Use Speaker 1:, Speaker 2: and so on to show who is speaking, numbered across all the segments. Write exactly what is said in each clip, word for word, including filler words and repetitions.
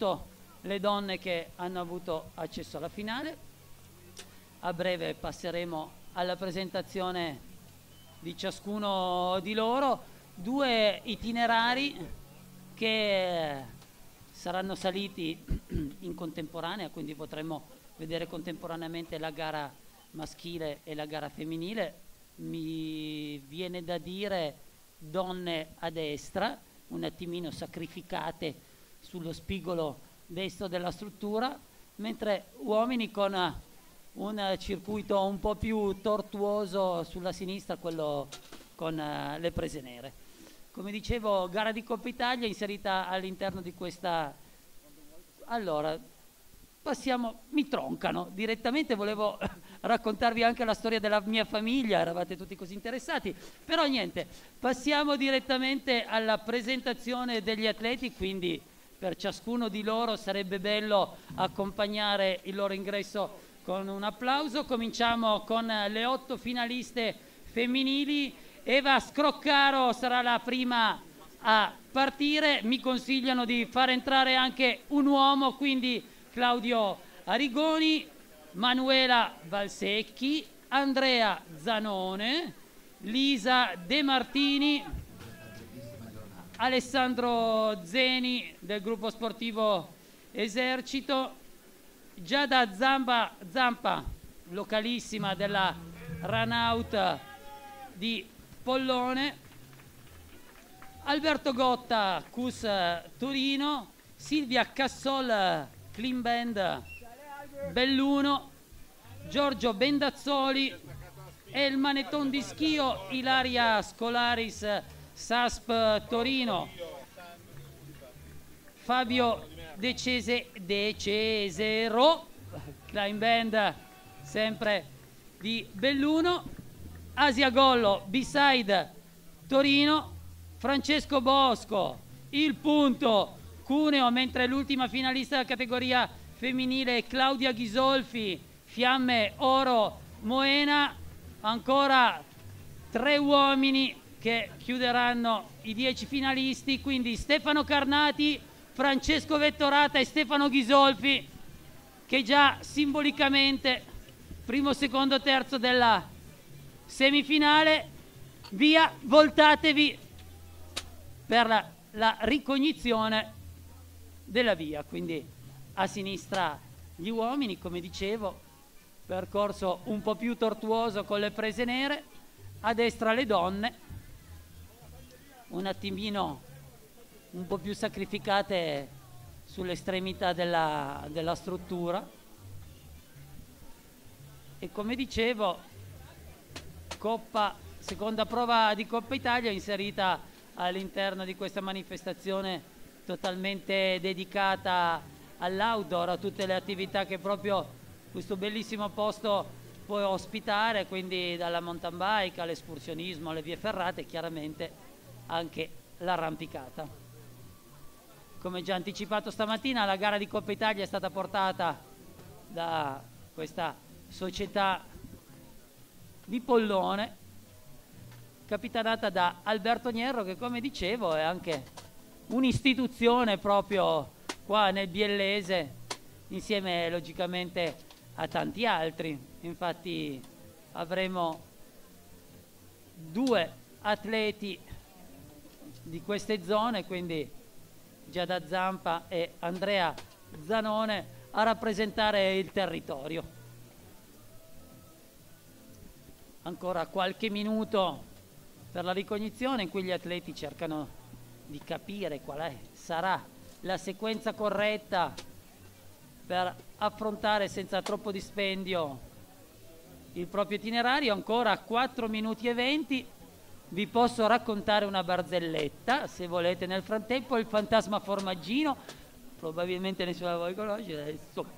Speaker 1: soprattutto le donne che hanno avuto accesso alla finale. A breve passeremo alla presentazione di ciascuno di loro, due itinerari che saranno saliti in contemporanea, quindi potremo vedere contemporaneamente la gara maschile e la gara femminile. Mi viene da dire donne a destra, un attimino sacrificate sullo spigolo destro della struttura, mentre uomini con un circuito un po' più tortuoso sulla sinistra, quello con uh, le prese nere. Come dicevo, gara di Coppa Italia inserita all'interno di questa... Allora, passiamo... Mi troncano direttamente, volevo raccontarvi anche la storia della mia famiglia, eravate tutti così interessati, però niente, passiamo direttamente alla presentazione degli atleti, quindi per ciascuno di loro sarebbe bello accompagnare il loro ingresso con un applauso. Cominciamo con le otto finaliste femminili. Eva Scroccaro sarà la prima a partire. Mi consigliano di far entrare anche un uomo, quindi Claudio Arigoni, Manuela Valsecchi, Andrea Zanone, Lisa De Martini, Alessandro Zeni del gruppo sportivo Esercito, Giada Zamba, Zampa, localissima della Ranaut di Pollone, Alberto Gotta, C U S Torino, Silvia Cassol, Clean Band Belluno, Giorgio Bendazzoli, e il Maneton di Schio, Ilaria Scolaris, S A S P Torino, Fabio Decese, Decesero, Clean Band sempre di Belluno, Asia Gollo, B-Side Torino, Francesco Bosco, il punto Cuneo, mentre l'ultima finalista della categoria femminile è Claudia Ghisolfi, Fiamme Oro Moena. Ancora tre uomini che chiuderanno i dieci finalisti, quindi Stefano Carnati, Francesco Vettorata e Stefano Ghisolfi, che già simbolicamente primo, secondo, terzo della semifinale. Via, voltatevi per la, la ricognizione della via. Quindi a sinistra gli uomini, come dicevo, percorso un po' più tortuoso con le prese nere, a destra le donne, un attimino un po' più sacrificate sull'estremità della, della struttura. E come dicevo, Coppa, seconda prova di Coppa Italia inserita all'interno di questa manifestazione totalmente dedicata all'outdoor, a tutte le attività che proprio questo bellissimo posto può ospitare, quindi dalla mountain bike all'escursionismo, alle vie ferrate e chiaramente anche l'arrampicata. Come già anticipato stamattina, la gara di Coppa Italia è stata portata da questa società di Pollone, capitanata da Alberto Nierro, che come dicevo è anche un'istituzione proprio qua nel biellese, insieme logicamente a tanti altri. Infatti avremo due atleti di queste zone, quindi Giada Zampa e Andrea Zanone, a rappresentare il territorio. Ancora qualche minuto per la ricognizione in cui gli atleti cercano di capire qual è, sarà la sequenza corretta per affrontare senza troppo dispendio il proprio itinerario. Ancora quattro minuti e venti. Vi posso raccontare una barzelletta, se volete. Nel frattempo il fantasma formaggino, probabilmente nessuno di voi conosce adesso.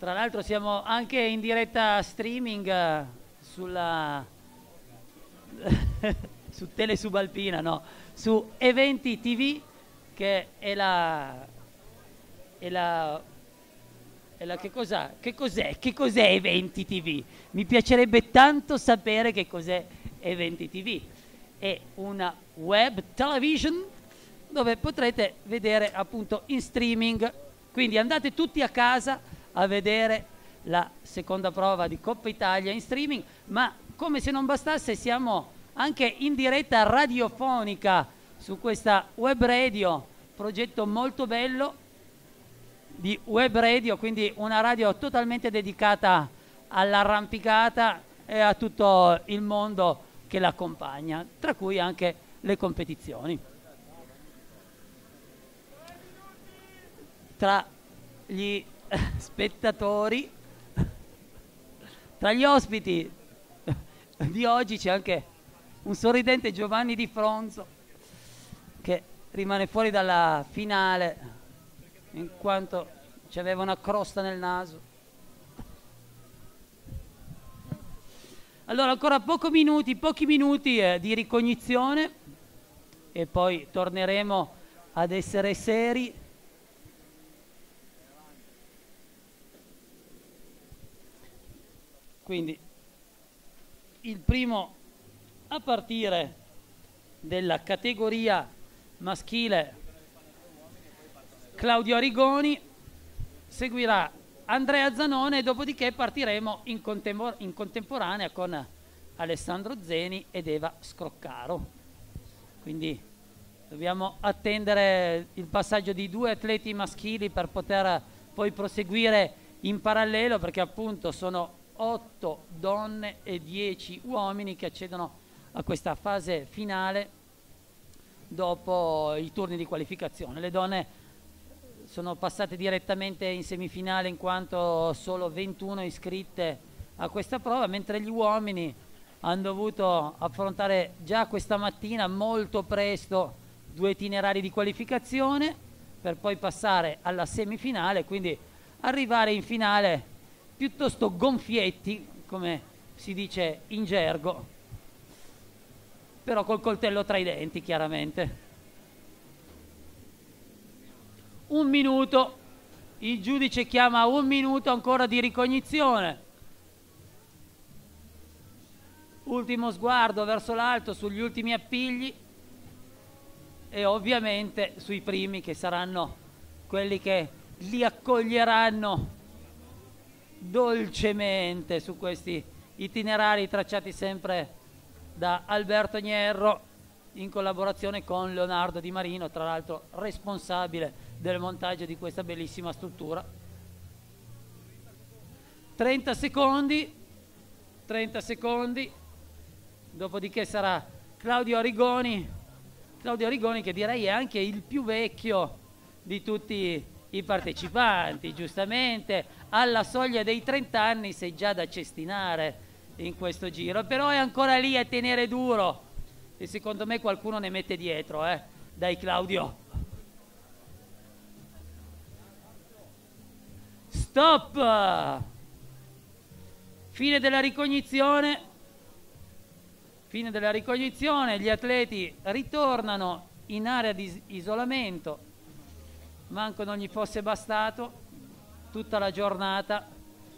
Speaker 1: Tra l'altro siamo anche in diretta streaming eh, sulla su Telesubalpina, no, su Eventi T V, che è la è la è la che cos'ha? Che cos'è? Che cos'è Eventi T V? Mi piacerebbe tanto sapere che cos'è Eventi T V. È una web television dove potrete vedere appunto in streaming, quindi andate tutti a casa a vedere la seconda prova di Coppa Italia in streaming, ma come se non bastasse siamo anche in diretta radiofonica su questa web radio, progetto molto bello di web radio, quindi una radio totalmente dedicata all'arrampicata e a tutto il mondo che l'accompagna, tra cui anche le competizioni. Tra gli spettatori, tra gli ospiti di oggi c'è anche un sorridente Giovanni Di Fronzo che rimane fuori dalla finale in quanto ci aveva una crosta nel naso. Allora ancora pochi minuti, pochi minuti eh, di ricognizione e poi torneremo ad essere seri. Quindi il primo a partire della categoria maschile, Claudio Arrigoni, seguirà Andrea Zanone e dopodiché partiremo in, contempor- in contemporanea con Alessandro Zeni ed Eva Scroccaro. Quindi dobbiamo attendere il passaggio di due atleti maschili per poter poi proseguire in parallelo, perché appunto sono otto donne e dieci uomini che accedono a questa fase finale dopo i turni di qualificazione. Le donne sono passate direttamente in semifinale in quanto solo ventuno iscritte a questa prova, mentre gli uomini hanno dovuto affrontare già questa mattina molto presto due itinerari di qualificazione per poi passare alla semifinale, quindi arrivare in finale piuttosto gonfietti, come si dice in gergo, però col coltello tra i denti, chiaramente. Un minuto, il giudice chiama un minuto ancora di ricognizione. Ultimo sguardo verso l'alto sugli ultimi appigli e ovviamente sui primi, che saranno quelli che li accoglieranno dolcemente su questi itinerari tracciati sempre da Alberto Gnierro in collaborazione con Leonardo Di Marino, tra l'altro responsabile del montaggio di questa bellissima struttura. trenta secondi, trenta secondi, dopodiché sarà Claudio Arrigoni, Claudio Arrigoni che direi è anche il più vecchio di tutti i partecipanti, giustamente alla soglia dei trenta anni sei già da cestinare in questo giro, però è ancora lì a tenere duro e secondo me qualcuno ne mette dietro, eh? Dai Claudio. Stop! Fine della ricognizione. Fine della ricognizione, gli atleti ritornano in area di isolamento. Manco non gli fosse bastato tutta la giornata.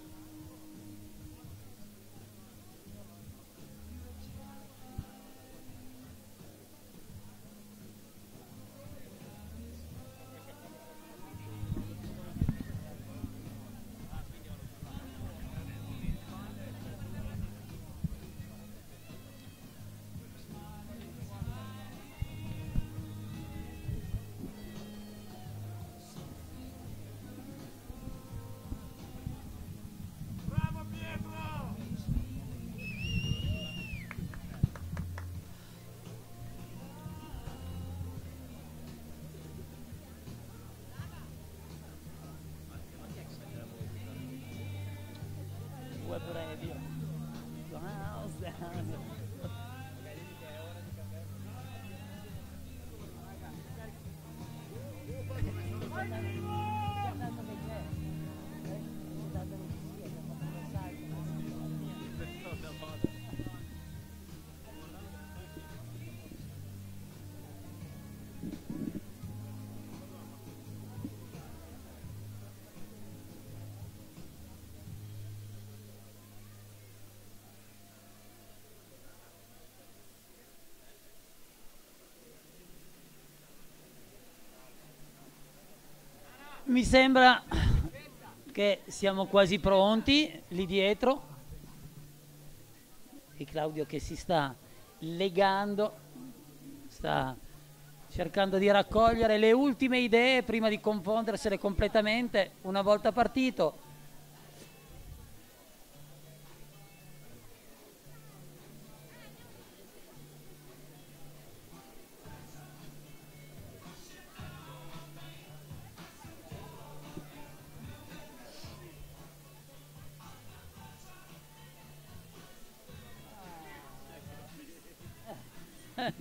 Speaker 1: Web radio. Mi sembra che siamo quasi pronti lì dietro. E Claudio che si sta legando, sta cercando di raccogliere le ultime idee prima di confondersele completamente una volta partito. Eh,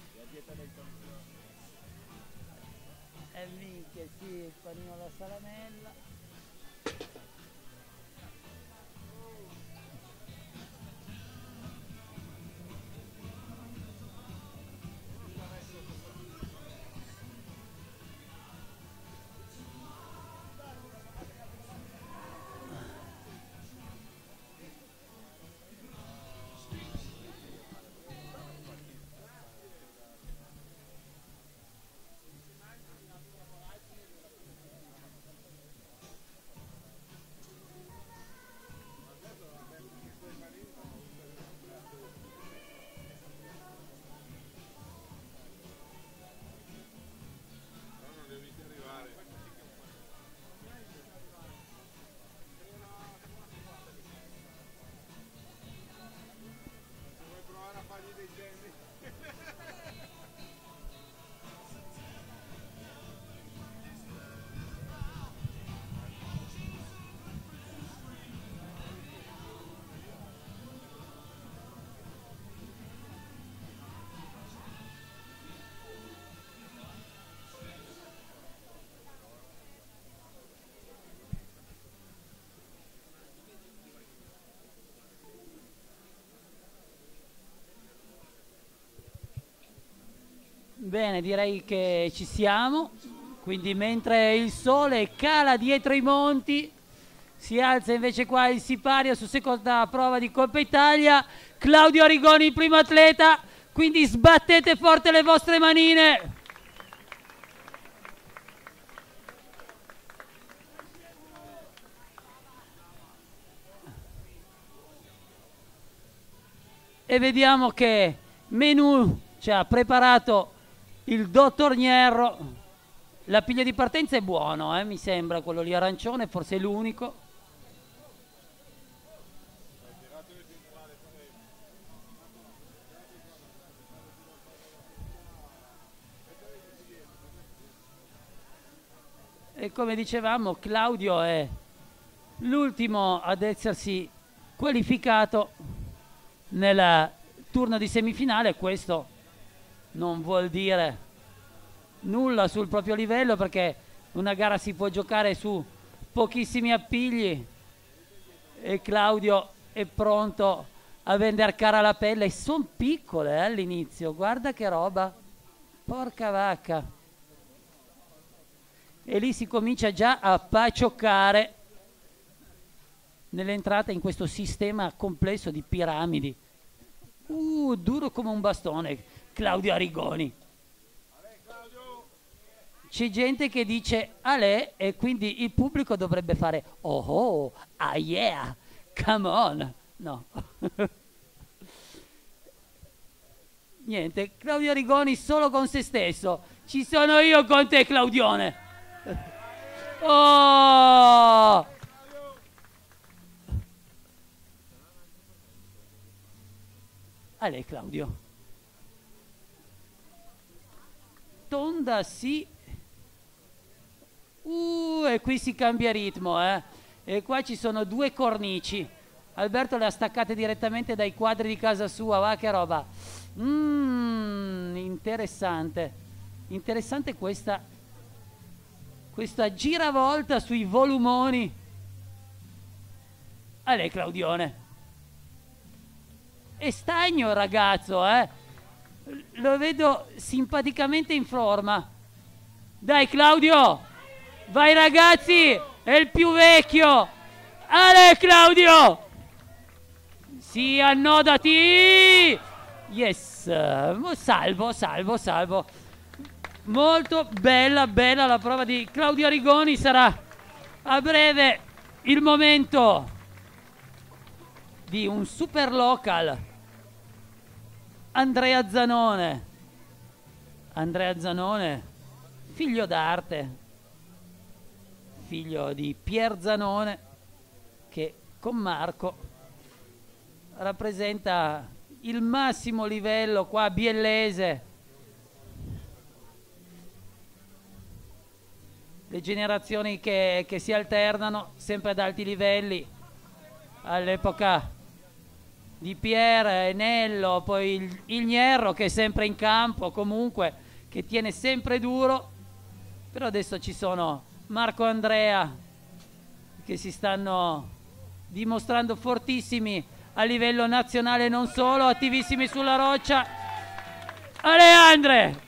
Speaker 1: minchia, sì, il panino alla salamella. Bene, direi che ci siamo, quindi mentre il sole cala dietro i monti, si alza invece qua il sipario su seconda prova di Coppa Italia, Claudio Arrigoni il primo atleta, quindi sbattete forte le vostre manine. E vediamo che menù ci ha preparato il dottor Nierro. L'appiglio di partenza è buono, eh, mi sembra, quello lì arancione, forse è l'unico. E come dicevamo, Claudio è l'ultimo ad essersi qualificato nel turno di semifinale. Questo non vuol dire nulla sul proprio livello, perché una gara si può giocare su pochissimi appigli e Claudio è pronto a vendere cara la pelle. E sono piccole eh, all'inizio, guarda che roba, porca vacca. E lì si comincia già a paccioccare nell'entrata in questo sistema complesso di piramidi. Uh, duro come un bastone, Claudio Arrigoni. C'è gente che dice Ale e quindi il pubblico dovrebbe fare oh oh, ah yeah, come on. No. Niente, Claudio Arrigoni solo con se stesso. Ci sono io con te, Claudione. Oh! Ale, Claudio. Tonda sì. Uh, e qui si cambia ritmo, eh. E qua ci sono due cornici. Alberto le ha staccate direttamente dai quadri di casa sua, va che roba. Mmm, interessante. Interessante questa questa giravolta sui volumoni. Ale, Claudione. È stagno il ragazzo, eh. Lo vedo simpaticamente in forma. Dai, Claudio. Vai, ragazzi. È il più vecchio. Ale, Claudio. Sì, annodati. Yes. Salvo, salvo, salvo. molto bella, bella la prova di Claudio Arrigoni. Sarà a breve il momento di un super local. Andrea Zanone. Andrea Zanone, figlio d'arte, figlio di Pier Zanone, che con Marco rappresenta il massimo livello qua a Biellese. Le generazioni che, che si alternano sempre ad alti livelli. All'epoca di Pier, Enello, poi il, il Gnierro che è sempre in campo, comunque che tiene sempre duro. Però adesso ci sono Marco e Andrea che si stanno dimostrando fortissimi a livello nazionale e non solo, attivissimi sulla roccia. Aleandre!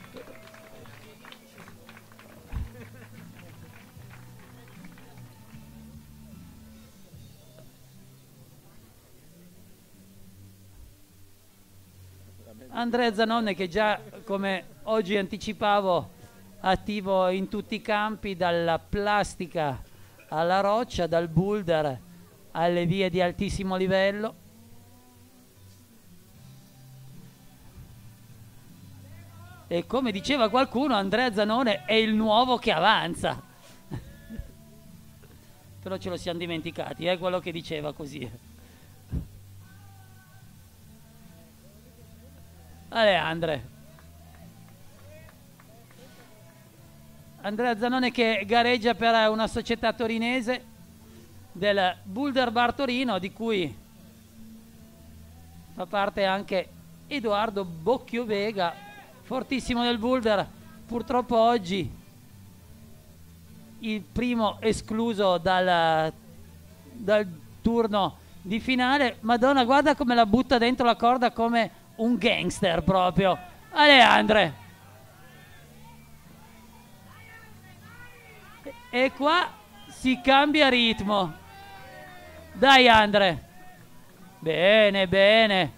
Speaker 1: Andrea Zanone che già, come oggi anticipavo, attivo in tutti i campi, dalla plastica alla roccia, dal boulder alle vie di altissimo livello. E come diceva qualcuno, Andrea Zanone è il nuovo che avanza. Però ce lo siamo dimenticati, è eh, quello che diceva così. Aleandre. Andrea Zanone che gareggia per una società torinese del Boulder Bar Torino, di cui fa parte anche Edoardo Bocchiovega, fortissimo del boulder. Purtroppo oggi il primo escluso dal, dal turno di finale. Madonna, guarda come la butta dentro la corda come un gangster proprio. Aleandre. E, e qua si cambia ritmo. Dai Andre. Bene, bene.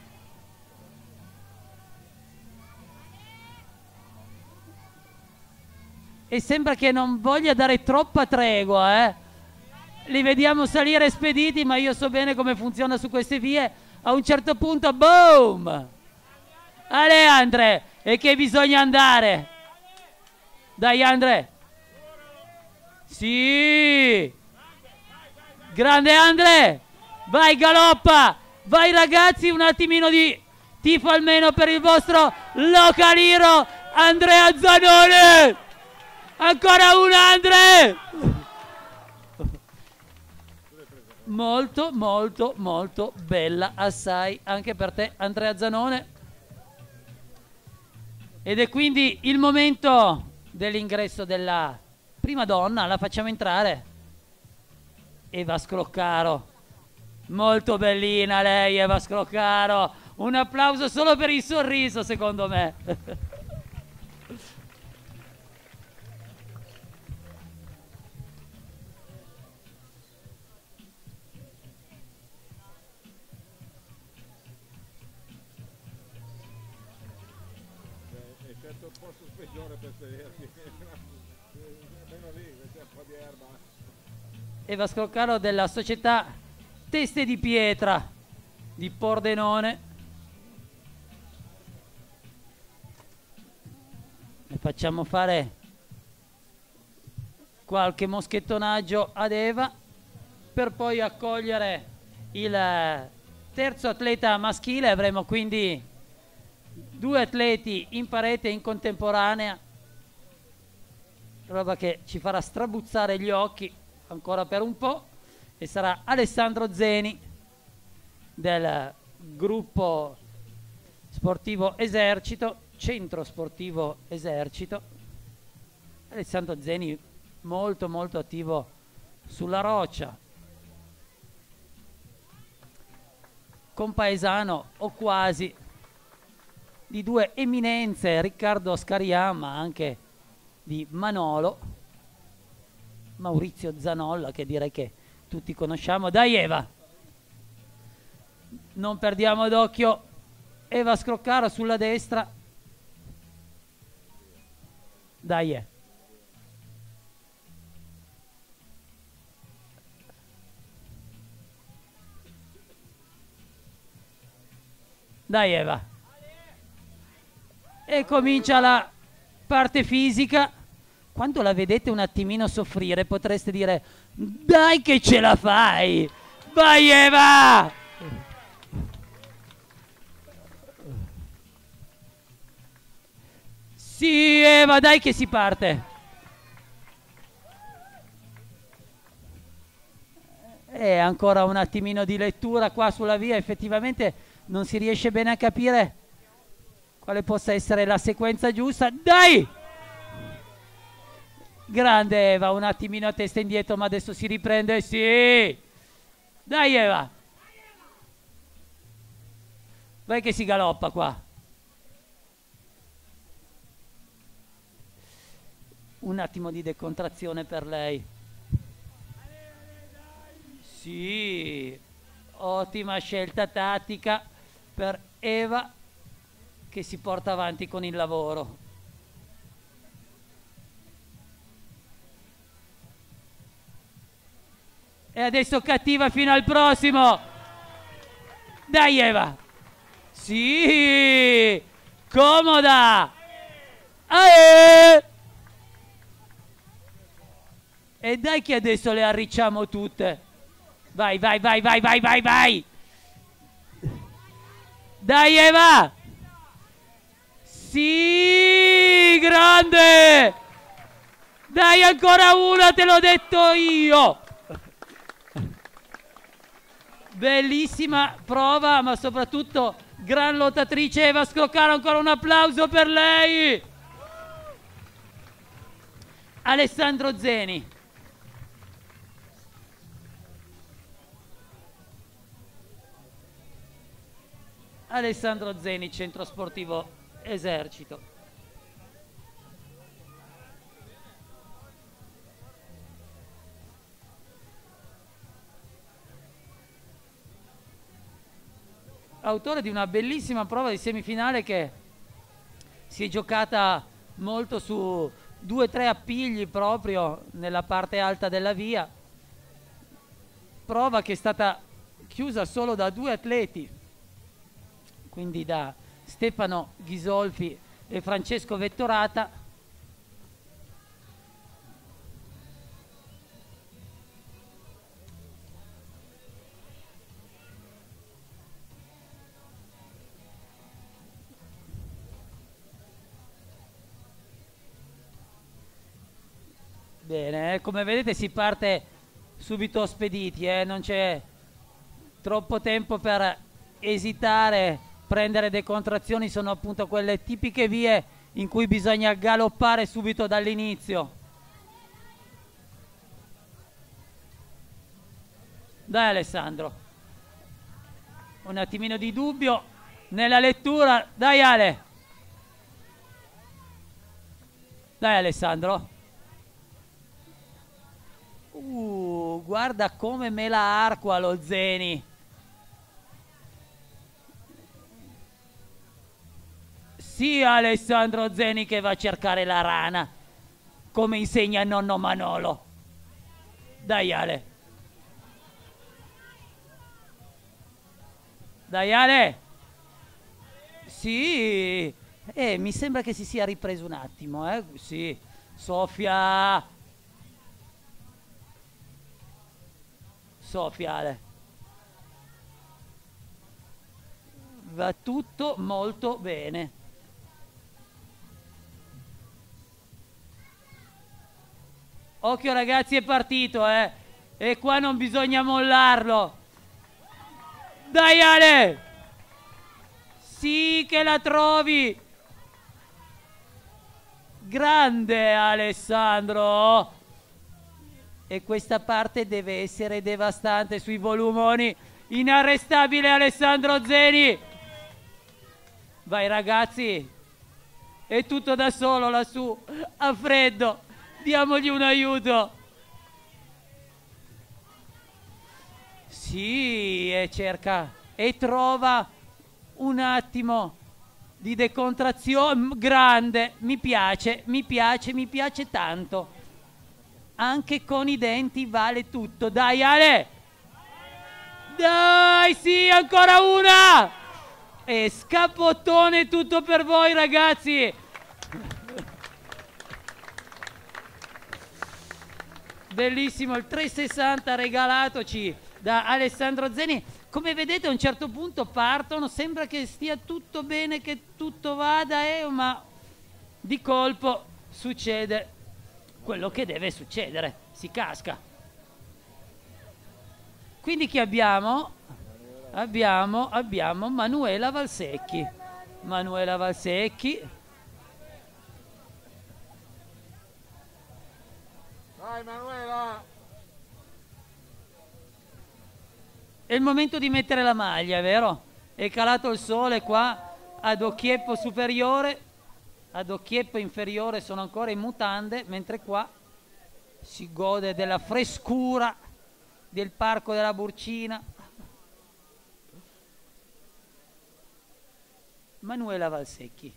Speaker 1: E sembra che non voglia dare troppa tregua, eh. Li vediamo salire spediti, ma io so bene come funziona su queste vie. A un certo punto, boom! Ale Andre, e che bisogna andare? Dai Andre! Sì! Grande Andre! Vai galoppa! Vai ragazzi, un attimino di tifo almeno per il vostro local hero Andrea Zanone! Ancora un Andre! Molto, molto, molto bella, assai, anche per te Andrea Zanone. Ed è quindi il momento dell'ingresso della prima donna. La facciamo entrare. Eva Scroccaro. Molto bellina lei, Eva Scroccaro. Un applauso solo per il sorriso, secondo me. Eva Scroccaro della società Teste di Pietra di Pordenone. Ne facciamo fare qualche moschettonaggio ad Eva per poi accogliere il terzo atleta maschile. Avremo quindi due atleti in parete in contemporanea, roba che ci farà strabuzzare gli occhi ancora per un po', e sarà Alessandro Zeni del gruppo sportivo Esercito, centro sportivo Esercito. Alessandro Zeni molto molto attivo sulla roccia, compaesano o quasi di due eminenze, Riccardo Scarià, ma anche di Manolo, Maurizio Zanolla, che direi che tutti conosciamo. Dai Eva, non perdiamo d'occhio Eva Scroccaro sulla destra. Dai, eh. Dai Eva. E comincia la parte fisica. Quando la vedete un attimino soffrire potreste dire: dai che ce la fai! Vai Eva! Sì Eva, dai che si parte! E ancora un attimino di lettura qua sulla via, effettivamente non si riesce bene a capire quale possa essere la sequenza giusta. Dai! Grande Eva, un attimino a testa indietro, ma adesso si riprende. Sì! Dai Eva! Vai che si galoppa qua. Un attimo di decontrazione per lei. Sì! Ottima scelta tattica per Eva che si porta avanti con il lavoro. E adesso cattiva fino al prossimo. Dai Eva. Sì. Comoda. Ae. E dai che adesso le arricciamo tutte. Vai, vai, vai, vai, vai, vai, vai. Dai Eva. Sì. Grande. Dai ancora una, te l'ho detto io. Bellissima prova, ma soprattutto gran lottatrice Eva Scroccaro, ancora un applauso per lei. Alessandro Zeni. Alessandro Zeni, Centro Sportivo Esercito. Autore di una bellissima prova di semifinale che si è giocata molto su due o tre appigli proprio nella parte alta della via, prova che è stata chiusa solo da due atleti, quindi da Stefano Ghisolfi e Francesco Vettorata. Bene, come vedete si parte subito spediti, eh? Non c'è troppo tempo per esitare, prendere decontrazioni, sono appunto quelle tipiche vie in cui bisogna galoppare subito dall'inizio. Dai Alessandro, un attimino di dubbio nella lettura, dai Ale, dai Alessandro. Uh, guarda come me la arqua lo Zeni. Sì, Alessandro Zeni che va a cercare la rana, come insegna nonno Manolo. Dai Ale. Dai Ale. Sì. Eh, mi sembra che si sia ripreso un attimo, eh? Sì. Sofia. Sofia Ale. Va tutto molto bene. Occhio ragazzi, è partito, eh. E qua non bisogna mollarlo. Dai Ale. Sì che la trovi. Grande Alessandro. E questa parte deve essere devastante sui volumoni. Inarrestabile Alessandro Zeni. Vai ragazzi. È tutto da solo lassù. A freddo. Diamogli un aiuto. Sì, e cerca e trova un attimo di decontrazione, grande, mi piace, mi piace, mi piace tanto. Anche con i denti vale tutto. Dai Ale! Dai, sì, ancora una! E scapottone tutto per voi ragazzi! Bellissimo il trecentosessanta regalatoci da Alessandro Zeni. Come vedete a un certo punto partono, sembra che stia tutto bene, che tutto vada, eh, ma di colpo succede quello che deve succedere, si casca. Quindi chi abbiamo? Abbiamo, abbiamo Manuela Valsecchi. Manuela Valsecchi.
Speaker 2: Vai Manuela!
Speaker 1: È il momento di mettere la maglia, è vero? È calato il sole qua ad Occhieppo superiore, ad Occhieppo inferiore sono ancora in mutande, mentre qua si gode della frescura del Parco della Burcina. Manuela Valsecchi.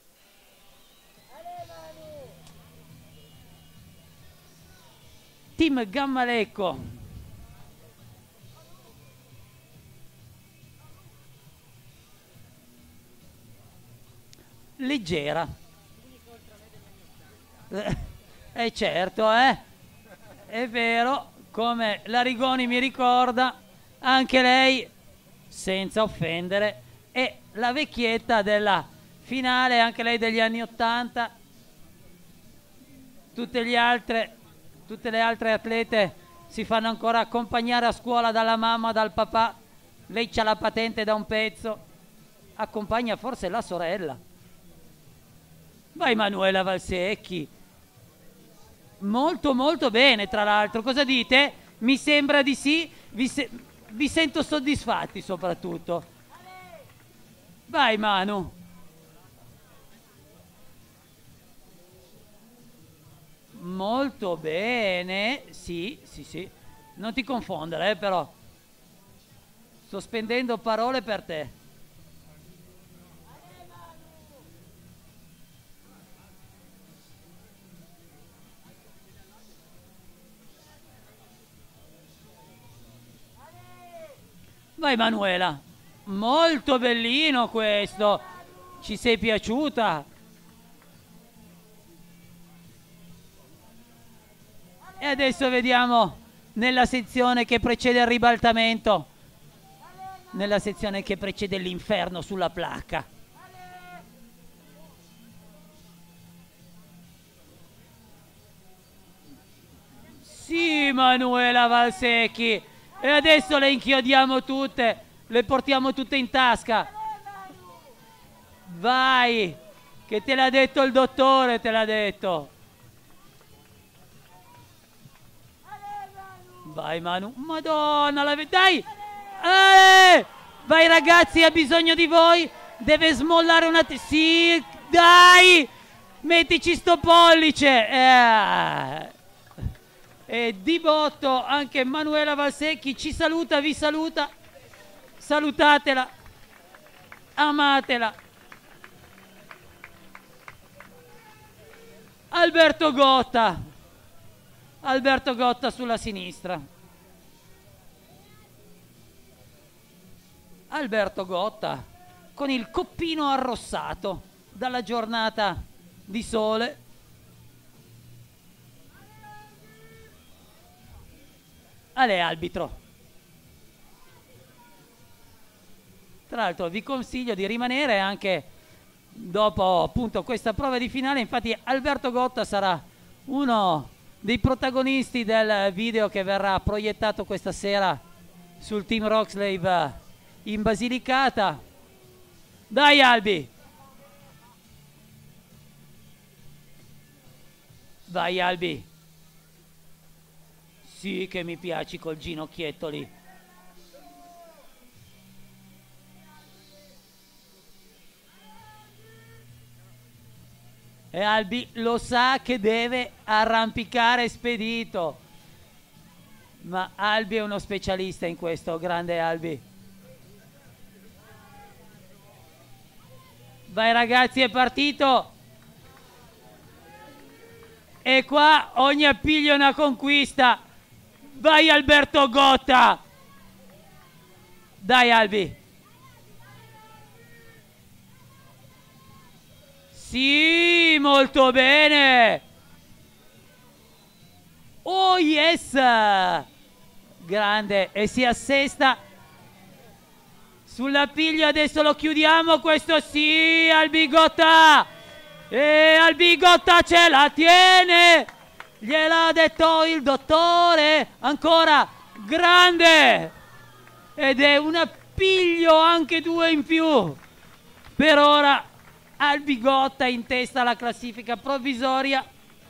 Speaker 1: Team Gammalecco. Leggera. Eh certo, eh. È vero, come la Rigoni mi ricorda, anche lei, senza offendere, è la vecchietta della finale, anche lei degli anni ottanta. Tutte le altre, tutte le altre atlete si fanno ancora accompagnare a scuola dalla mamma, dal papà. Lei c'ha la patente da un pezzo, accompagna forse la sorella. Vai Manuela Valsecchi. Molto molto bene, tra l'altro. Cosa dite? Mi sembra di sì. Vi, se vi sento soddisfatti soprattutto. Vai Manu. Molto bene. Sì, sì, sì. Non ti confondere, eh, però. Sto spendendo parole per te. Vai Manuela, molto bellino questo, ci sei piaciuta. E adesso vediamo nella sezione che precede il ribaltamento, nella sezione che precede l'inferno sulla placca. Sì Manuela Valsecchi. E adesso le inchiodiamo tutte, le portiamo tutte in tasca. Vai, che te l'ha detto il dottore, te l'ha detto. Vai Manu, madonna, la dai! Eh! Vai ragazzi, ha bisogno di voi, deve smollare una... Sì, dai! Mettici sto pollice! Eh... E di botto anche Manuela Valsecchi ci saluta, vi saluta, salutatela, amatela. Alberto Gotta, Alberto Gotta sulla sinistra. Alberto Gotta con il coppino arrossato dalla giornata di sole. Ale arbitro. Tra l'altro vi consiglio di rimanere anche dopo appunto questa prova di finale, infatti Alberto Gotta sarà uno dei protagonisti del video che verrà proiettato questa sera sul Team Rockslave in Basilicata. Dai Albi! Vai Albi! Sì che mi piaci col ginocchietto lì. E Albi lo sa che deve arrampicare spedito. Ma Albi è uno specialista in questo, grande Albi. Vai ragazzi, è partito. E qua ogni appiglio è una conquista. Vai Alberto Gotta. Dai Albi. Sì, molto bene. Oh yes. Grande. E si assesta sull'appiglio. Adesso lo chiudiamo. Questo sì, Albi Gotta. E Albi Gotta ce la tiene. Gliel'ha detto il dottore. Ancora. Grande. Ed è un appiglio, anche due in più. Per ora Albi Gotta in testa alla classifica provvisoria,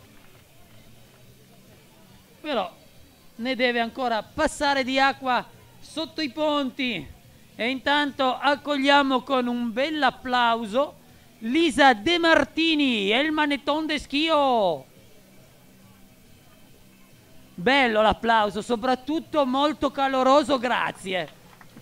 Speaker 1: però ne deve ancora passare di acqua sotto i ponti. E intanto accogliamo con un bel applauso Lisa De Martini e il Manetton de Schio. Bello l'applauso, soprattutto molto caloroso, grazie.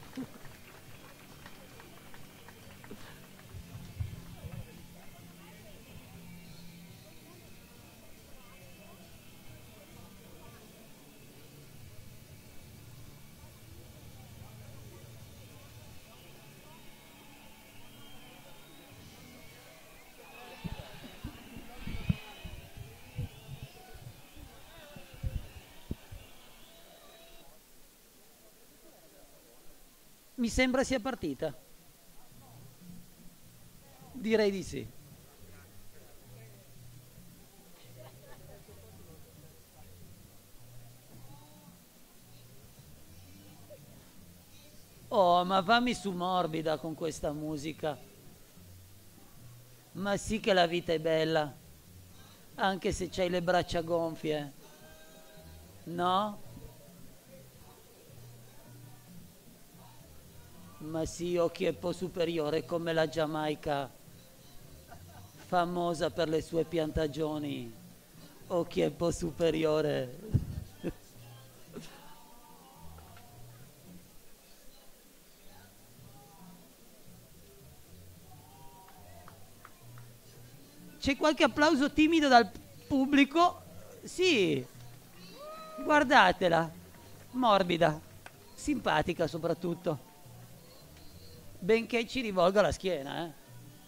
Speaker 1: Mi sembra sia partita. Direi di sì. Oh, ma fammi su morbida con questa musica. Ma sì che la vita è bella, anche se c'hai le braccia gonfie. No? Ma sì, Occhieppo Superiore, come la Giamaica, famosa per le sue piantagioni. Occhieppo Superiore. C'è qualche applauso timido dal pubblico? Sì, guardatela, morbida, simpatica soprattutto. Benché ci rivolga la schiena, eh.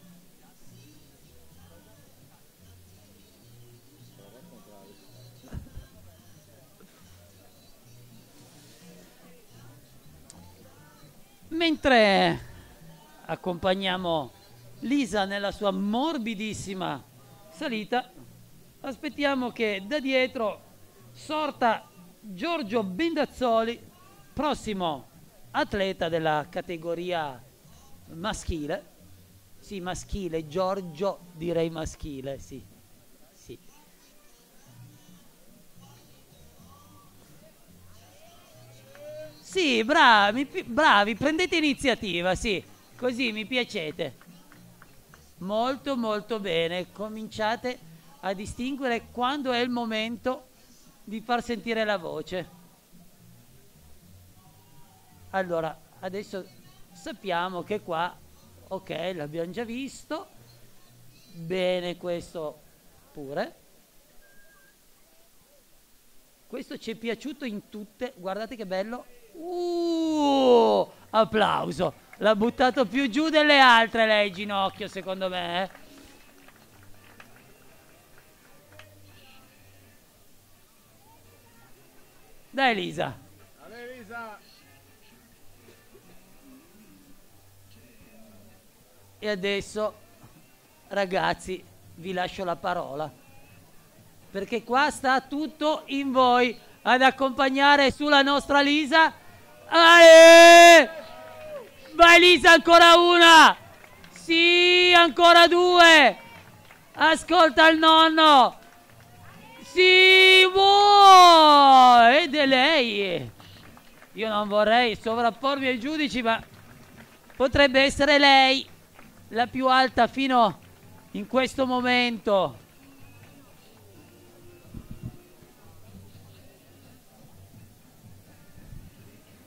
Speaker 1: Mentre accompagniamo Lisa nella sua morbidissima salita, aspettiamo che da dietro sorta Giorgio Bendazzoli, prossimo atleta della categoria maschile. Sì, maschile, Giorgio direi maschile, sì, sì. Sì, bravi, bravi, prendete iniziativa, sì, così mi piacete. Molto molto bene, cominciate a distinguere quando è il momento di far sentire la voce. Allora, adesso sappiamo che qua, ok, l'abbiamo già visto, bene questo pure. Questo ci è piaciuto in tutte, guardate che bello. Uh, applauso, l'ha buttato più giù delle altre lei, Ginocchio, secondo me. Eh? Dai Elisa.
Speaker 2: Dai Elisa.
Speaker 1: E adesso, ragazzi, vi lascio la parola, perché qua sta tutto in voi ad accompagnare sulla nostra Lisa. Ae! Vai Lisa, ancora una! Sì, ancora due! Ascolta il nonno! Sì, wow! Ed è lei! Io non vorrei sovrappormi ai giudici, ma potrebbe essere lei la più alta fino in questo momento.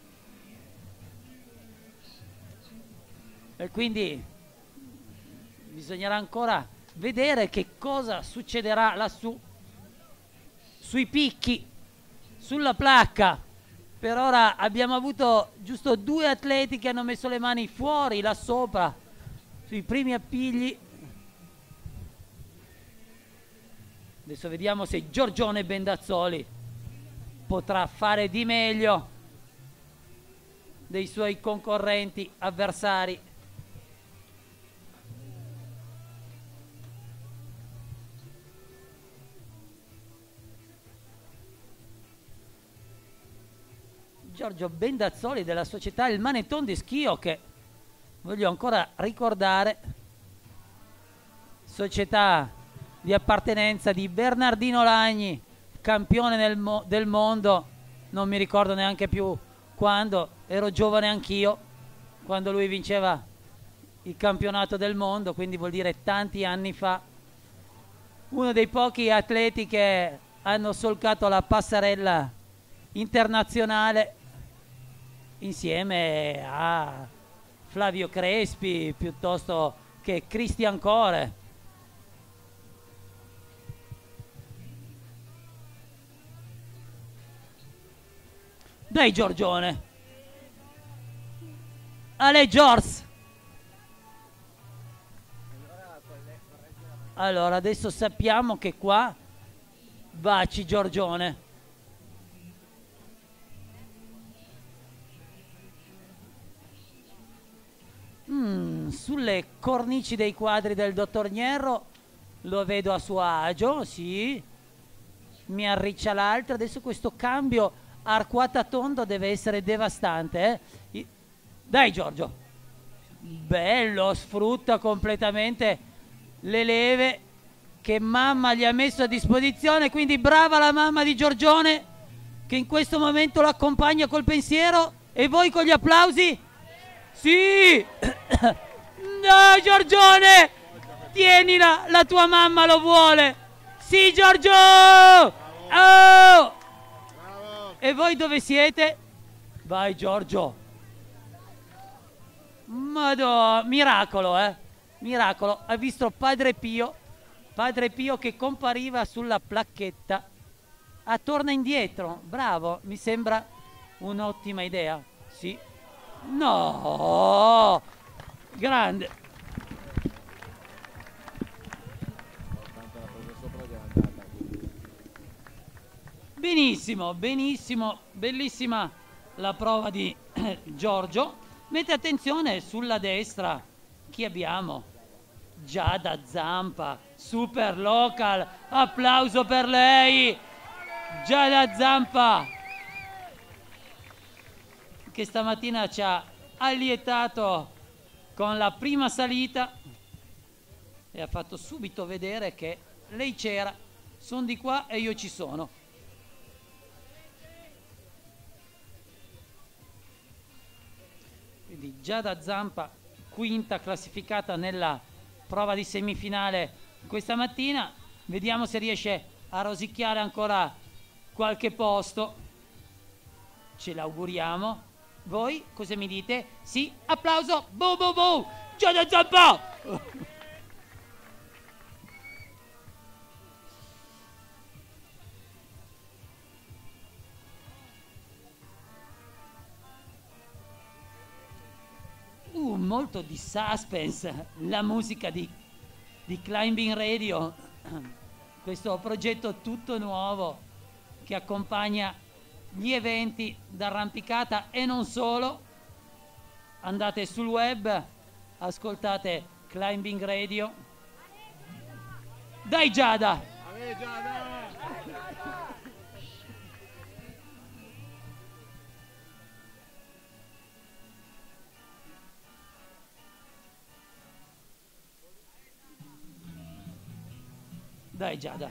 Speaker 1: E quindi bisognerà ancora vedere che cosa succederà lassù, sui picchi, sulla placca. Per ora abbiamo avuto giusto due atleti che hanno messo le mani fuori, là sopra, sui primi appigli. Adesso vediamo se Giorgione Bendazzoli potrà fare di meglio dei suoi concorrenti avversari. Giorgio Bendazzoli della società Il Maneton di Schio, che voglio ancora ricordare, società di appartenenza di Bernardino Lagni, campione del, mo del mondo, non mi ricordo neanche più quando, ero giovane anch'io quando lui vinceva il campionato del mondo, quindi vuol dire tanti anni fa. Uno dei pochi atleti che hanno solcato la passerella internazionale insieme a Flavio Crespi piuttosto che Christian Core. Dai Giorgione, Ale Giors. Allora adesso sappiamo che qua baci Giorgione. Mm, sulle cornici dei quadri del dottor Gnierro lo vedo a suo agio, sì, mi arriccia l'altro. Adesso questo cambio arcuata tondo deve essere devastante, eh? Dai Giorgio, bello, sfrutta completamente le leve che mamma gli ha messo a disposizione, quindi brava la mamma di Giorgione che in questo momento lo accompagna col pensiero. E voi con gli applausi? Sì! No Giorgione, tienila, la tua mamma lo vuole. Sì Giorgio! Oh! E voi dove siete? Vai Giorgio. Madonna, miracolo, eh? Miracolo. Ha visto Padre Pio, Padre Pio che compariva sulla placchetta. Ah, torna indietro. Bravo, mi sembra un'ottima idea. Sì. No! Grande. Benissimo, benissimo, bellissima la prova di eh, Giorgio. Mette attenzione sulla destra. Chi abbiamo? Giada Zampa, super local. Applauso per lei. Giada Zampa, che stamattina ci ha allietato con la prima salita e ha fatto subito vedere che lei c'era. Sono di qua e io ci sono. Quindi Giada Zampa, quinta classificata nella prova di semifinale questa mattina. Vediamo se riesce a rosicchiare ancora qualche posto. Ce l'auguriamo. Voi cosa mi dite? Sì, applauso. Bu bu bu. Giada Zampa. Uh, molto di suspense, la musica di, di Climbing Radio, questo progetto tutto nuovo che accompagna gli eventi d'arrampicata e non solo. Andate sul web, ascoltate Climbing Radio. Dai Giada! Dai Giada.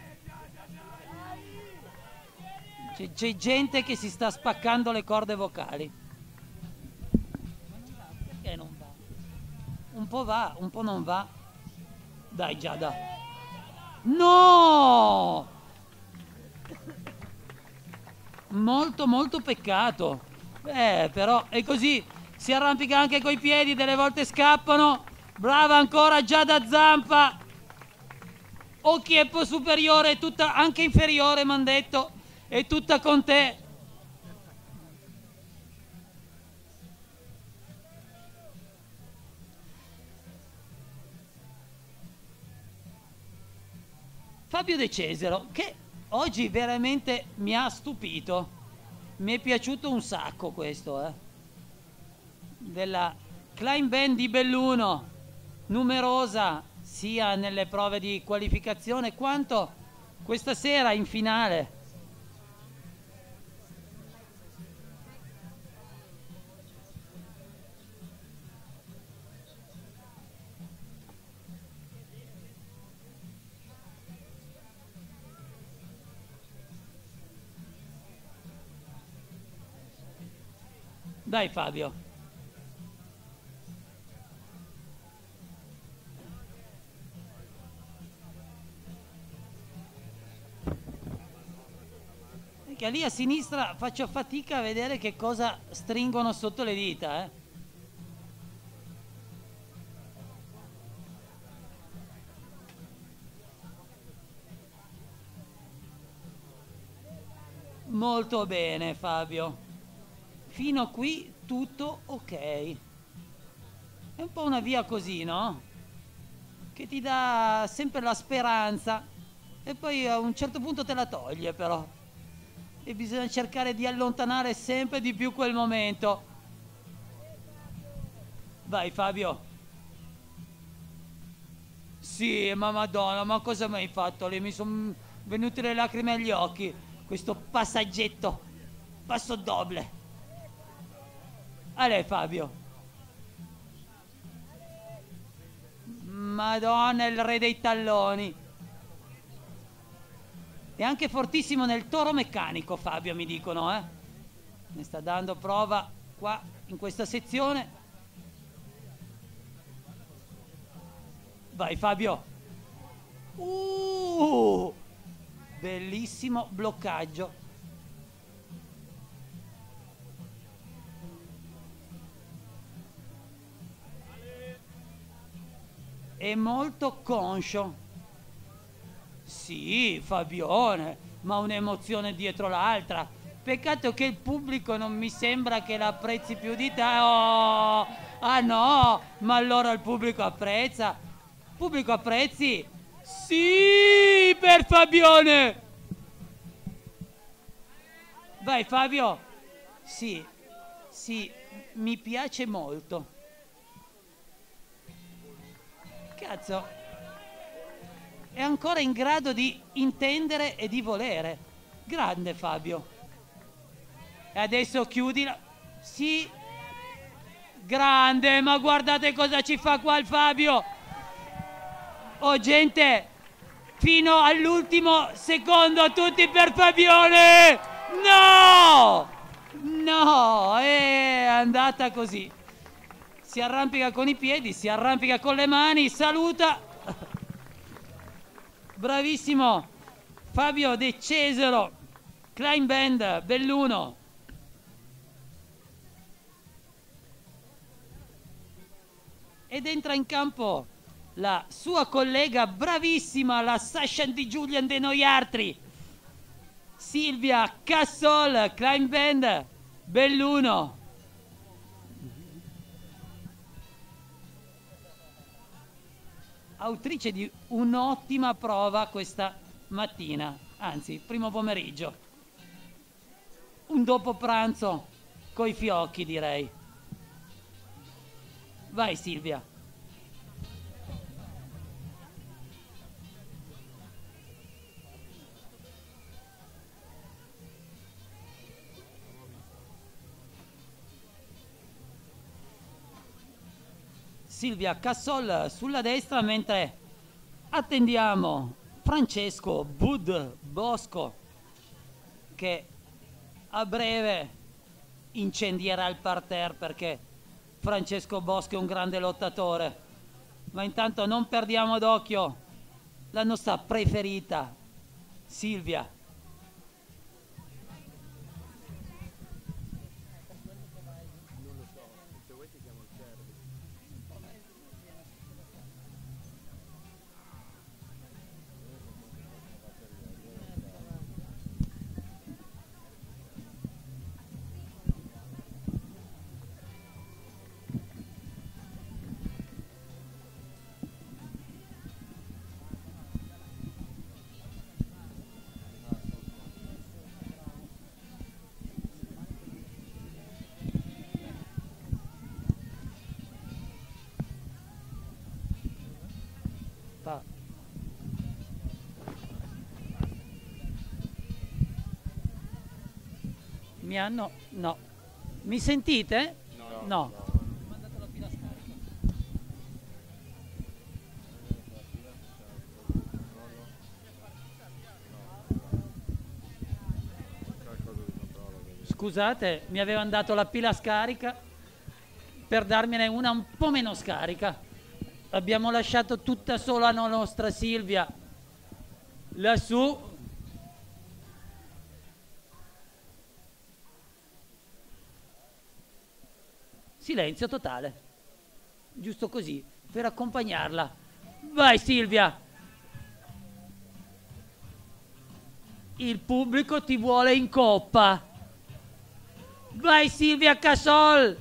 Speaker 1: C'è gente che si sta spaccando le corde vocali. Perché non va? Un po' va, un po' non va. Dai Giada. No! Molto molto peccato. Eh, però è così. Si arrampica anche coi piedi, delle volte scappano. Brava ancora Giada Zampa. O Chieppo superiore, tutta, anche inferiore mi hanno detto, è tutta con te. Fabio De Cesaro, che oggi veramente mi ha stupito, mi è piaciuto un sacco questo, eh? Della Klein Band di Belluno, numerosa sia nelle prove di qualificazione quanto questa sera in finale. Dai Fabio. Perché lì a sinistra faccio fatica a vedere che cosa stringono sotto le dita, eh. Molto bene Fabio. Fino qui tutto ok. È un po' una via così, no? Che ti dà sempre la speranza e poi a un certo punto te la toglie però. E bisogna cercare di allontanare sempre di più quel momento. Vai Fabio. Sì, ma madonna, ma cosa mi hai fatto lì? Mi sono venute le lacrime agli occhi. Questo passaggetto. Passo doble. A lei Fabio. Madonna, il re dei talloni. È anche fortissimo nel toro meccanico Fabio, mi dicono, eh. Ne sta dando prova qua in questa sezione. Vai Fabio. Uh, bellissimo bloccaggio. È molto conscio. Sì, Fabione, ma un'emozione dietro l'altra. Peccato che il pubblico non mi sembra che l'apprezzi più di te. Oh, ah no, ma allora il pubblico apprezza. Pubblico apprezzi? Sì, per Fabione. Vai Fabio. Sì, sì, mi piace molto. Cazzo, è ancora in grado di intendere e di volere. Grande Fabio. E adesso chiudila. Sì. Grande, ma guardate cosa ci fa qua il Fabio. Oh gente, fino all'ultimo secondo tutti per Fabione. No! No, è andata così. Si arrampica con i piedi, si arrampica con le mani, saluta. Bravissimo Fabio De Cesaro, Klein Band, Belluno. Ed entra in campo la sua collega bravissima, la Sasha di Julian De Noiartri, Silvia Cassol, Klein Band, Belluno. Autrice di un'ottima prova questa mattina, anzi, primo pomeriggio. Un dopo pranzo coi fiocchi, direi. Vai Silvia. Silvia Cassol sulla destra, mentre attendiamo Francesco Bud Bosco che a breve incendierà il parterre, perché Francesco Bosco è un grande lottatore. Ma intanto non perdiamo d'occhio la nostra preferita Silvia. Mi hanno... no. Mi sentite?
Speaker 2: No.
Speaker 1: No.
Speaker 2: no.
Speaker 1: Mi ha dato la pila scarica. Scusate, mi avevano dato la pila scarica per darmene una un po' meno scarica. Abbiamo lasciato tutta sola la nostra Silvia lassù. Silenzio totale, giusto così, per accompagnarla. Vai Silvia! Il pubblico ti vuole in coppa. Vai Silvia Casol!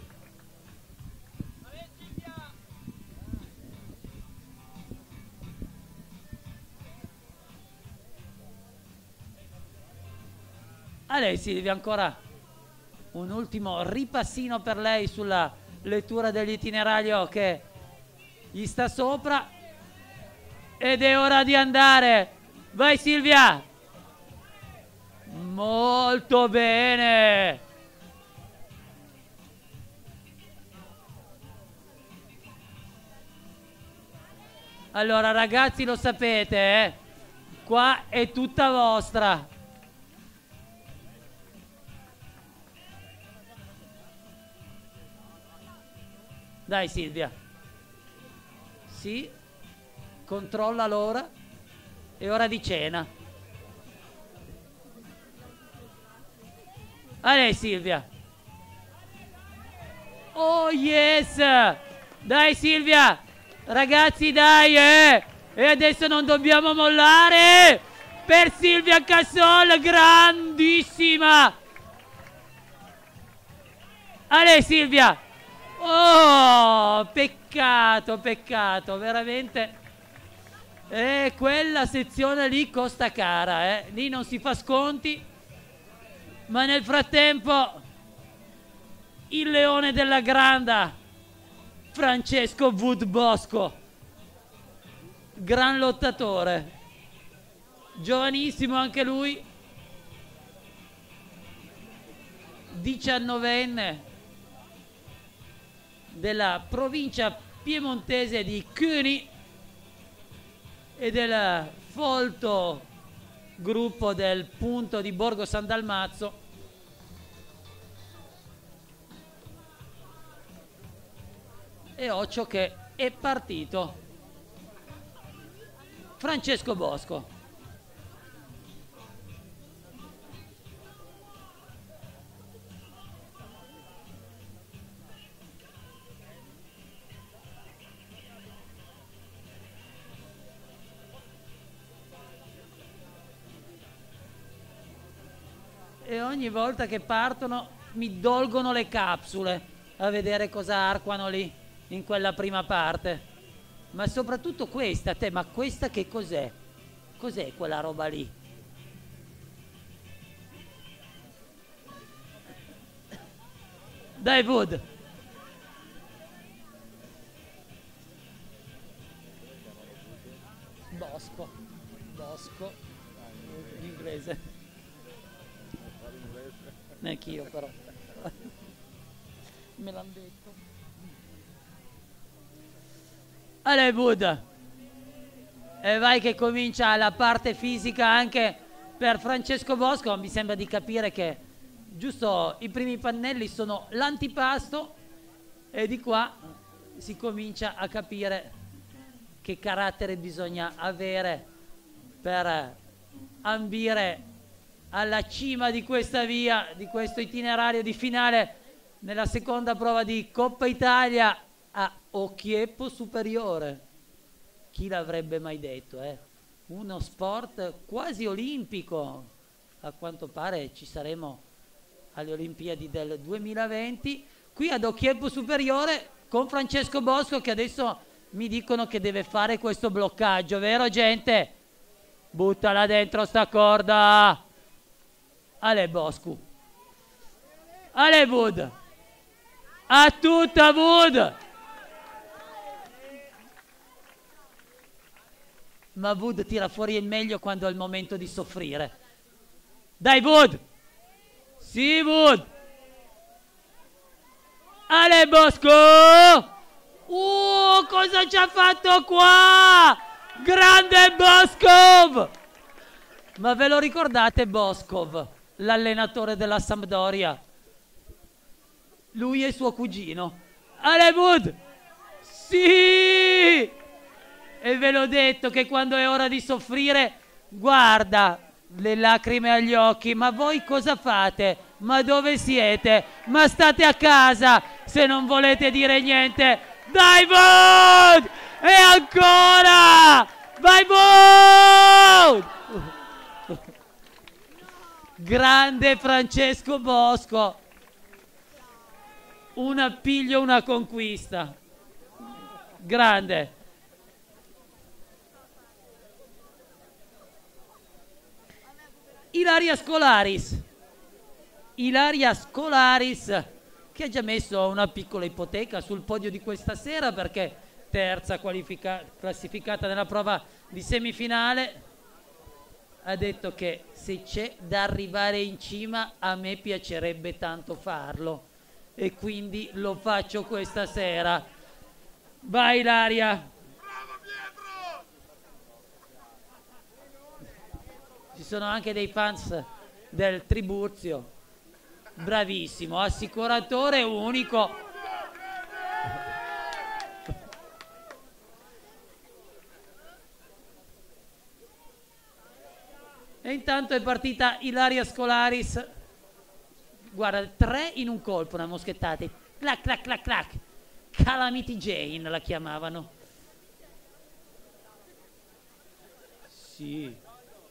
Speaker 1: A lei Silvia ancora un ultimo ripassino per lei sulla lettura dell'itinerario che gli sta sopra ed è ora di andare. Vai Silvia! Molto bene! Allora ragazzi, lo sapete, eh? Qua è tutta vostra. Dai Silvia. Sì. Controlla l'ora. È ora di cena. A lei Silvia. Oh yes. Dai Silvia. Ragazzi dai eh. E adesso non dobbiamo mollare. Per Silvia Casol. Grandissima. A lei Silvia. Oh, peccato, peccato, veramente. Eh, quella sezione lì costa cara, eh. Lì non si fa sconti. Ma nel frattempo il leone della Granda, Francesco Wood Bosco, gran lottatore, giovanissimo anche lui, diciannovenne, della provincia piemontese di Cuni e del folto gruppo del Punto di Borgo San Dalmazzo. E occhio che è partito Francesco Bosco. E ogni volta che partono mi dolgono le capsule a vedere cosa arcuano lì in quella prima parte. Ma soprattutto questa, te, ma questa che cos'è? Cos'è quella roba lì? Dai Wood! Bosco, Bosco, in inglese. Neanch'io però. Me l'hanno detto. Allora Wood. E vai che comincia la parte fisica anche per Francesco Bosco. Mi sembra di capire che giusto i primi pannelli sono l'antipasto e di qua si comincia a capire che carattere bisogna avere per ambire alla cima di questa via, di questo itinerario di finale nella seconda prova di Coppa Italia a Occhieppo Superiore. Chi l'avrebbe mai detto, eh? Uno sport quasi olimpico. A quanto pare ci saremo alle Olimpiadi del duemilaventi. Qui ad Occhieppo Superiore con Francesco Bosco che adesso mi dicono che deve fare questo bloccaggio, vero gente? Buttala dentro sta corda. Ale Bosco. Ale Wood. A tutta Wood. Ma Wood tira fuori il meglio quando è il momento di soffrire. Dai Wood. Seawood. Ale Bosco. Uh, cosa ci ha fatto qua? Grande Boskov. Ma ve lo ricordate Boskov, l'allenatore della Sampdoria? Lui e suo cugino. Ale Wood. Sì. E ve l'ho detto che quando è ora di soffrire, guarda, le lacrime agli occhi. Ma voi cosa fate? Ma dove siete? Ma state a casa se non volete dire niente. Dai Wood! E ancora! Vai Wood! Grande Francesco Bosco. Un appiglio, una conquista. Grande. Ilaria Scolaris. Ilaria Scolaris, che ha già messo una piccola ipoteca sul podio di questa sera perché terza classificata nella prova di semifinale. Ha detto che se c'è da arrivare in cima a me piacerebbe tanto farlo e quindi lo faccio questa sera. Vai Ilaria. Ci sono anche dei fans del Tribuzio. Bravissimo, assicuratore unico. E intanto è partita Ilaria Scolaris. Guarda, tre in un colpo, una moschettata. Clac, clac, clac, clac. Calamity Jane la chiamavano. Sì.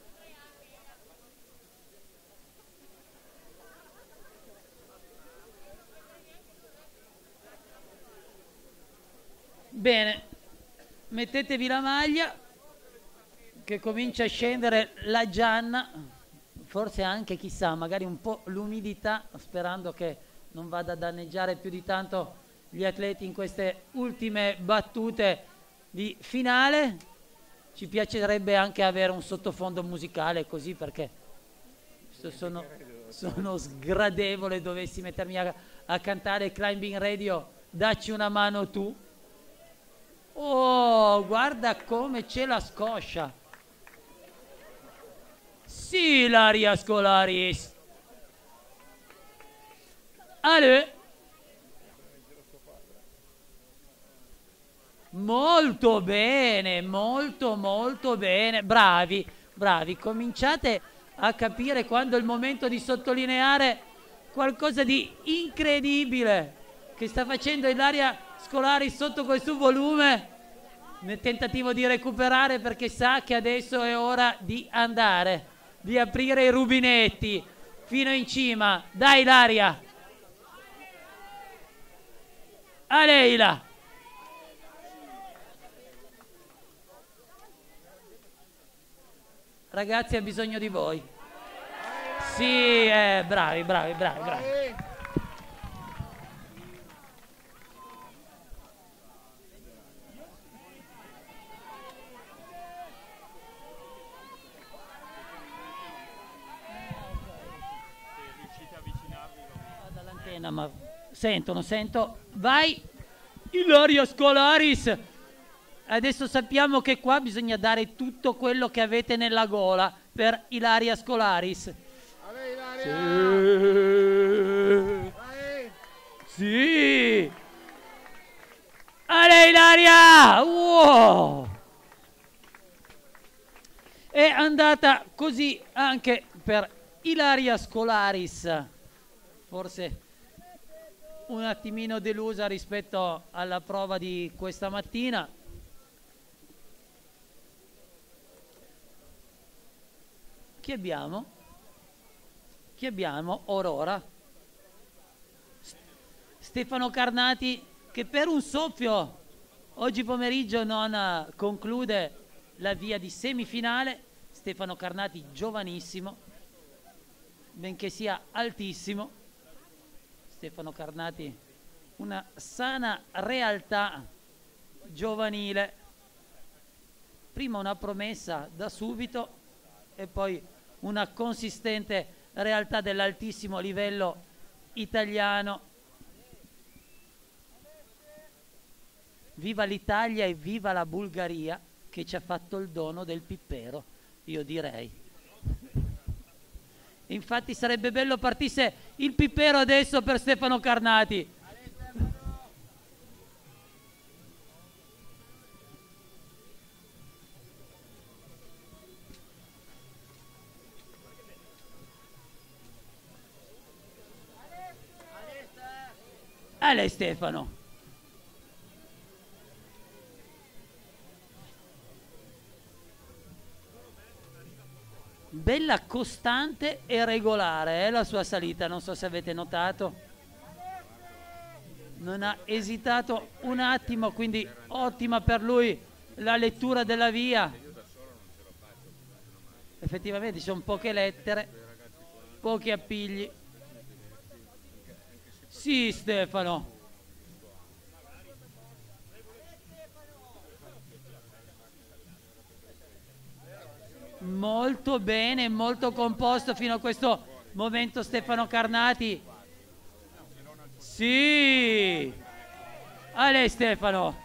Speaker 1: Bene, mettetevi la maglia che comincia a scendere la Gianna, forse anche chissà, magari un po' l'umidità, sperando che non vada a danneggiare più di tanto gli atleti in queste ultime battute di finale. Ci piacerebbe anche avere un sottofondo musicale così, perché sono, sono sgradevole, dovessi mettermi a, a cantare Climbing Radio, dacci una mano tu. Oh, guarda come ce la scoscia. Sì, Ilaria Scolaris. Ale. Molto bene, molto molto bene. Bravi, bravi. Cominciate a capire quando è il momento di sottolineare qualcosa di incredibile che sta facendo Ilaria Scolaris sotto questo volume, nel tentativo di recuperare, perché sa che adesso è ora di andare, di aprire i rubinetti fino in cima. Dai Ilaria, a Leila. Ragazzi, ha bisogno di voi. Sì, eh, bravi, bravi, bravi, bravi. Dall'antenna, ma sentono, sento. Vai, Ilaria Scolaris. Adesso sappiamo che qua bisogna dare tutto quello che avete nella gola per Ilaria Scolaris.
Speaker 2: Ale, Ilaria.
Speaker 1: Sì. Sì. Ale Ilaria. Wow. È andata così anche per Ilaria Scolaris. Forse un attimino delusa rispetto alla prova di questa mattina. Chi abbiamo? Chi abbiamo? Aurora. Stefano Carnati, che per un soffio oggi pomeriggio non conclude la via di semifinale. Stefano Carnati giovanissimo, benché sia altissimo. Stefano Carnati, una sana realtà giovanile. Prima una promessa da subito e poi una consistente realtà dell'altissimo livello italiano. Viva l'Italia e viva la Bulgaria che ci ha fatto il dono del pippero, io direi. Infatti sarebbe bello partisse il pippero adesso per Stefano Carnati. A lei Stefano. Bella costante e regolare eh, la sua salita, non so se avete notato. Non ha esitato un attimo, quindi ottima per lui la lettura della via. Effettivamente ci sono poche lettere, pochi appigli. Sì, Stefano. Molto bene, molto composto fino a questo momento Stefano Carnati. Sì. A lei Stefano.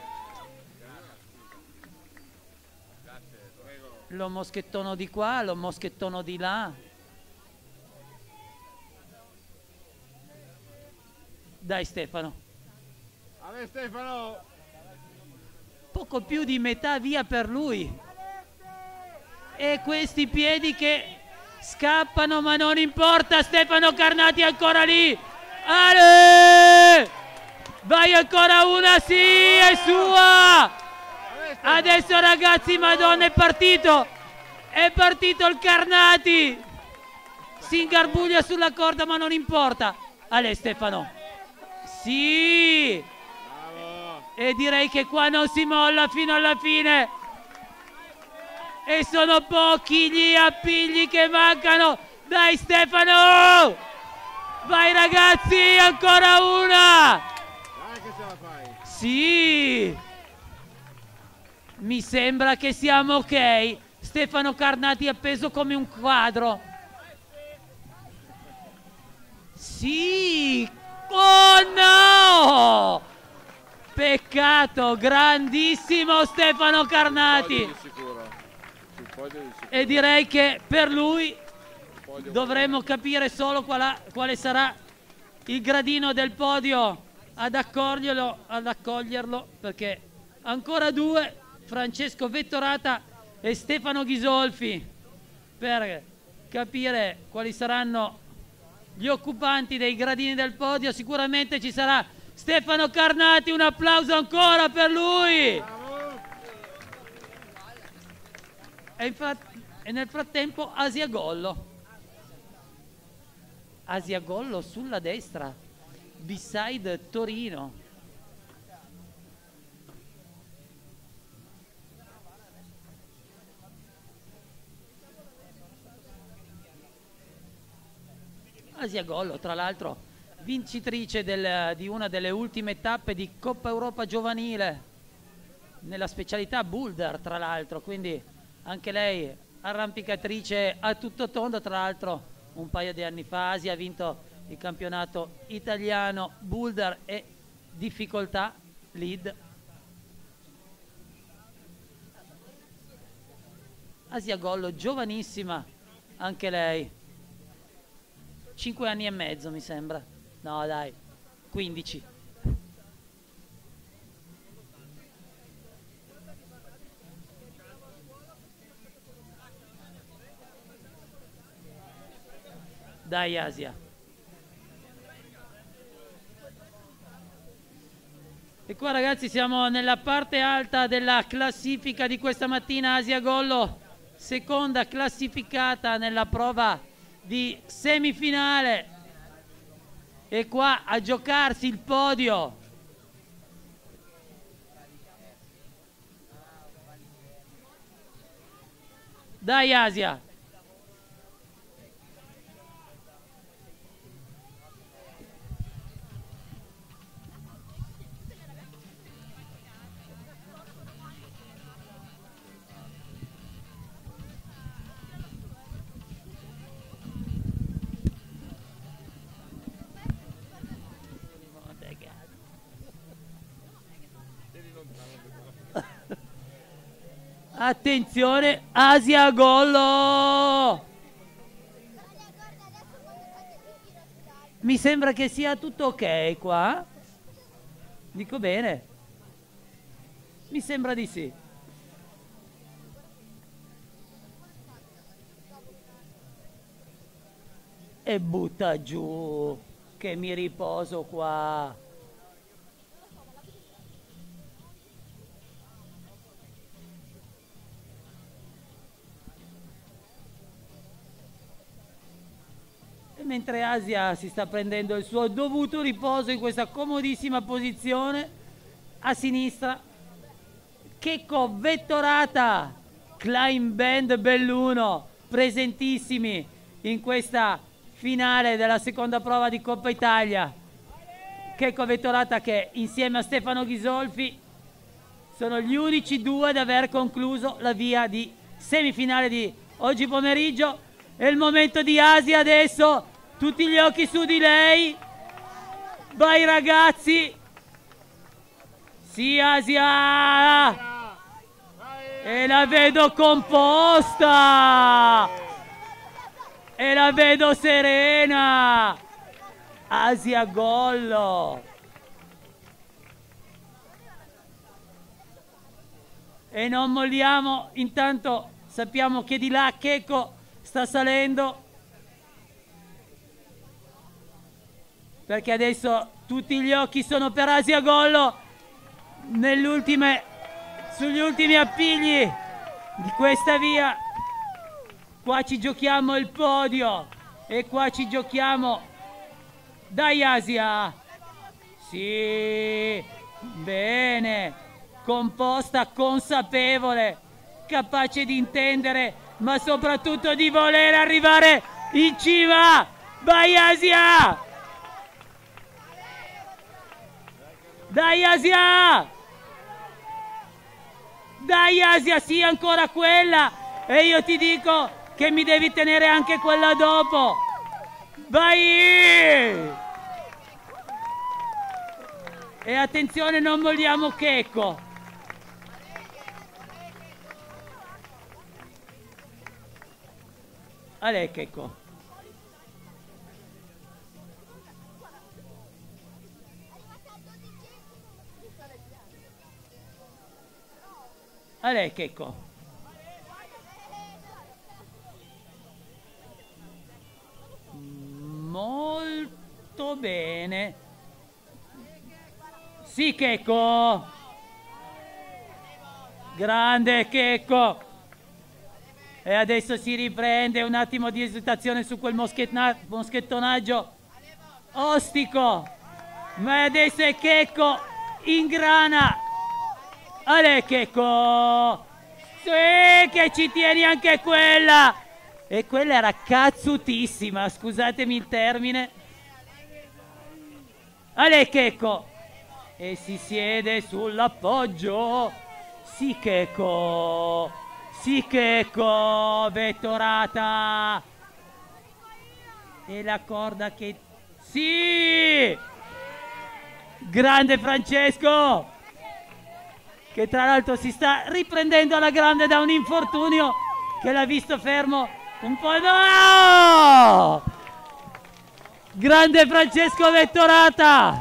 Speaker 1: Lo moschettono di qua, lo moschettono di là. Dai Stefano.
Speaker 2: A me Stefano.
Speaker 1: Poco più di metà via per lui. E questi piedi che scappano, ma non importa, Stefano Carnati è ancora lì. Ale! Vai ancora una, sì, è sua! Adesso ragazzi, madonna, è partito! È partito il Carnati! Si ingarbuglia sulla corda, ma non importa. Ale Stefano. Sì!
Speaker 2: Bravo.
Speaker 1: E direi che qua non si molla fino alla fine. E sono pochi gli appigli che mancano. Dai Stefano! Vai ragazzi, ancora una!
Speaker 2: Dai che ce la fai.
Speaker 1: Sì! Mi sembra che siamo ok. Stefano Carnati appeso come un quadro. Sì! Oh no! Peccato, grandissimo Stefano Carnati. E direi che per lui dovremmo capire solo qual quale sarà il gradino del podio ad accoglierlo, ad accoglierlo, perché ancora due, Francesco Vettorata e Stefano Ghisolfi, per capire quali saranno gli occupanti dei gradini del podio. Sicuramente ci sarà Stefano Carnati, un applauso ancora per lui. E, e nel frattempo Asiagollo. Asiagollo sulla destra, beside Torino. Asiagollo, tra l'altro, vincitrice del, di una delle ultime tappe di Coppa Europa Giovanile, nella specialità boulder, tra l'altro, quindi anche lei arrampicatrice a tutto tondo. Tra l'altro un paio di anni fa Asia ha vinto il campionato italiano boulder e difficoltà lead. Asiagollo, giovanissima anche lei, cinque anni e mezzo mi sembra, no dai, quindici. Dai Asia. E qua ragazzi siamo nella parte alta della classifica di questa mattina. Asiagollo, seconda classificata nella prova di semifinale, e qua a giocarsi il podio dai Asia. Attenzione, Asia Gollo! Mi sembra che sia tutto ok qua. Dico bene? Mi sembra di sì. E butta giù, che mi riposo qua. Mentre Asia si sta prendendo il suo dovuto riposo in questa comodissima posizione a sinistra, Checco Vettorata, Klein Band Belluno, presentissimi in questa finale della seconda prova di Coppa Italia. Checco Vettorata che insieme a Stefano Ghisolfi sono gli unici due ad aver concluso la via di semifinale di oggi pomeriggio. È il momento di Asia adesso. Tutti gli occhi su di lei. Vai ragazzi. Sì, Asia. E la vedo composta. E la vedo serena. Asia Gollo. E non molliamo. Intanto sappiamo che di là Checco sta salendo. Perché adesso tutti gli occhi sono per Asia Gollo nell'ultime, sugli ultimi appigli di questa via. Qua ci giochiamo il podio e qua ci giochiamo. Dai Asia! Sì, bene, composta, consapevole, capace di intendere, ma soprattutto di voler arrivare in cima. Vai Asia! Dai Asia! Dai Asia, sì, ancora quella! E io ti dico che mi devi tenere anche quella dopo! Vai! E attenzione, non molliamo Checco! Ale Checco! Ale Checco. Molto bene. Sì Checco. Grande Checco. E adesso si riprende, un attimo di esitazione su quel moschettonaggio ostico. Ma adesso è Checco in grana. Ale Checco! Sì, che ci tieni anche quella! E quella era cazzutissima, scusatemi il termine. Ale Checco! E si siede sull'appoggio. Sì Checco! Sì Checco! Vettorata! E la corda che... Sì! Grande Francesco! Che tra l'altro si sta riprendendo alla grande da un infortunio che l'ha visto fermo un po'. No! Grande Francesco Vettorata!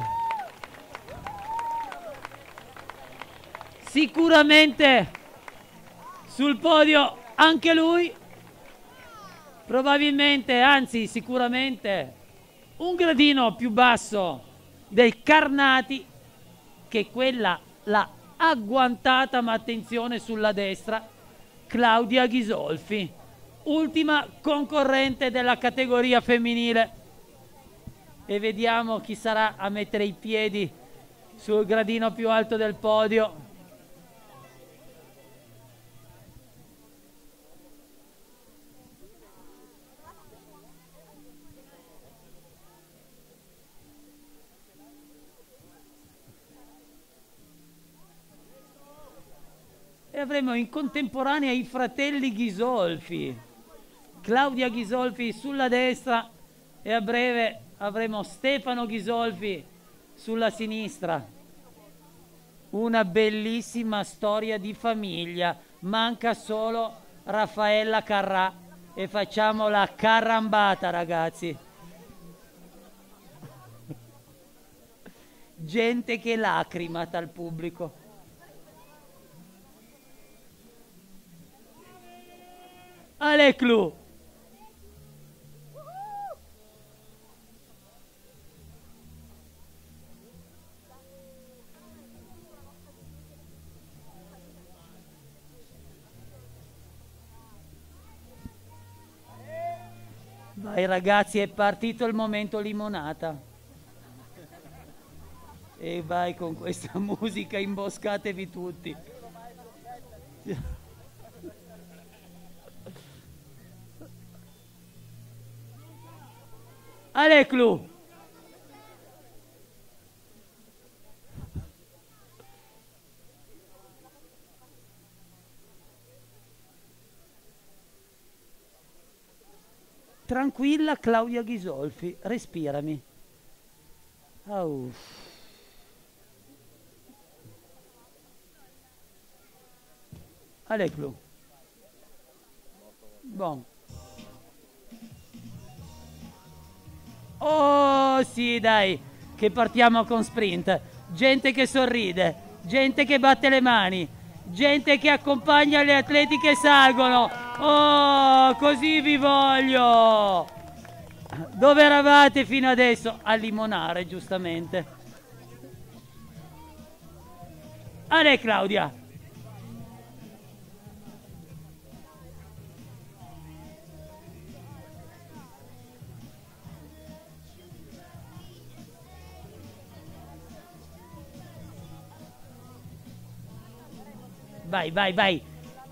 Speaker 1: Sicuramente sul podio anche lui, probabilmente, anzi sicuramente un gradino più basso del Carnati, che quella la agguantata, ma attenzione sulla destra, Claudia Ghisolfi, ultima concorrente della categoria femminile. E vediamo chi sarà a mettere i piedi sul gradino più alto del podio. E avremo in contemporanea i fratelli Ghisolfi, Claudia Ghisolfi sulla destra e a breve avremo Stefano Ghisolfi sulla sinistra. Una bellissima storia di famiglia, manca solo Raffaella Carrà e facciamo la carrambata, ragazzi. Gente che lacrima dal pubblico. Ale clou. Vai ragazzi, è partito il momento limonata. E vai con questa musica, imboscatevi tutti. Allez, clou. Tranquilla Claudia Ghisolfi, respirami. Oh. Allez, clou. Bon. Oh sì, dai, che partiamo con sprint. Gente che sorride, gente che batte le mani, gente che accompagna gli atleti che salgono. Oh, così vi voglio. Dove eravate fino adesso? A limonare, giustamente. Ale Claudia. Vai, vai, vai.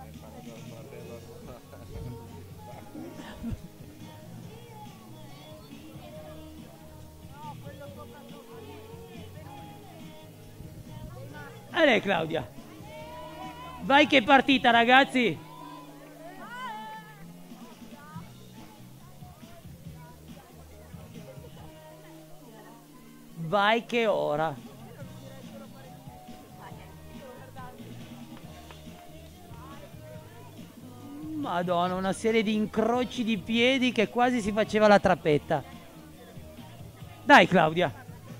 Speaker 1: Ale Claudia. Vai che partita, ragazzi. Vai che ora. Madonna, una serie di incroci di piedi che quasi si faceva la trappetta. Dai Claudia.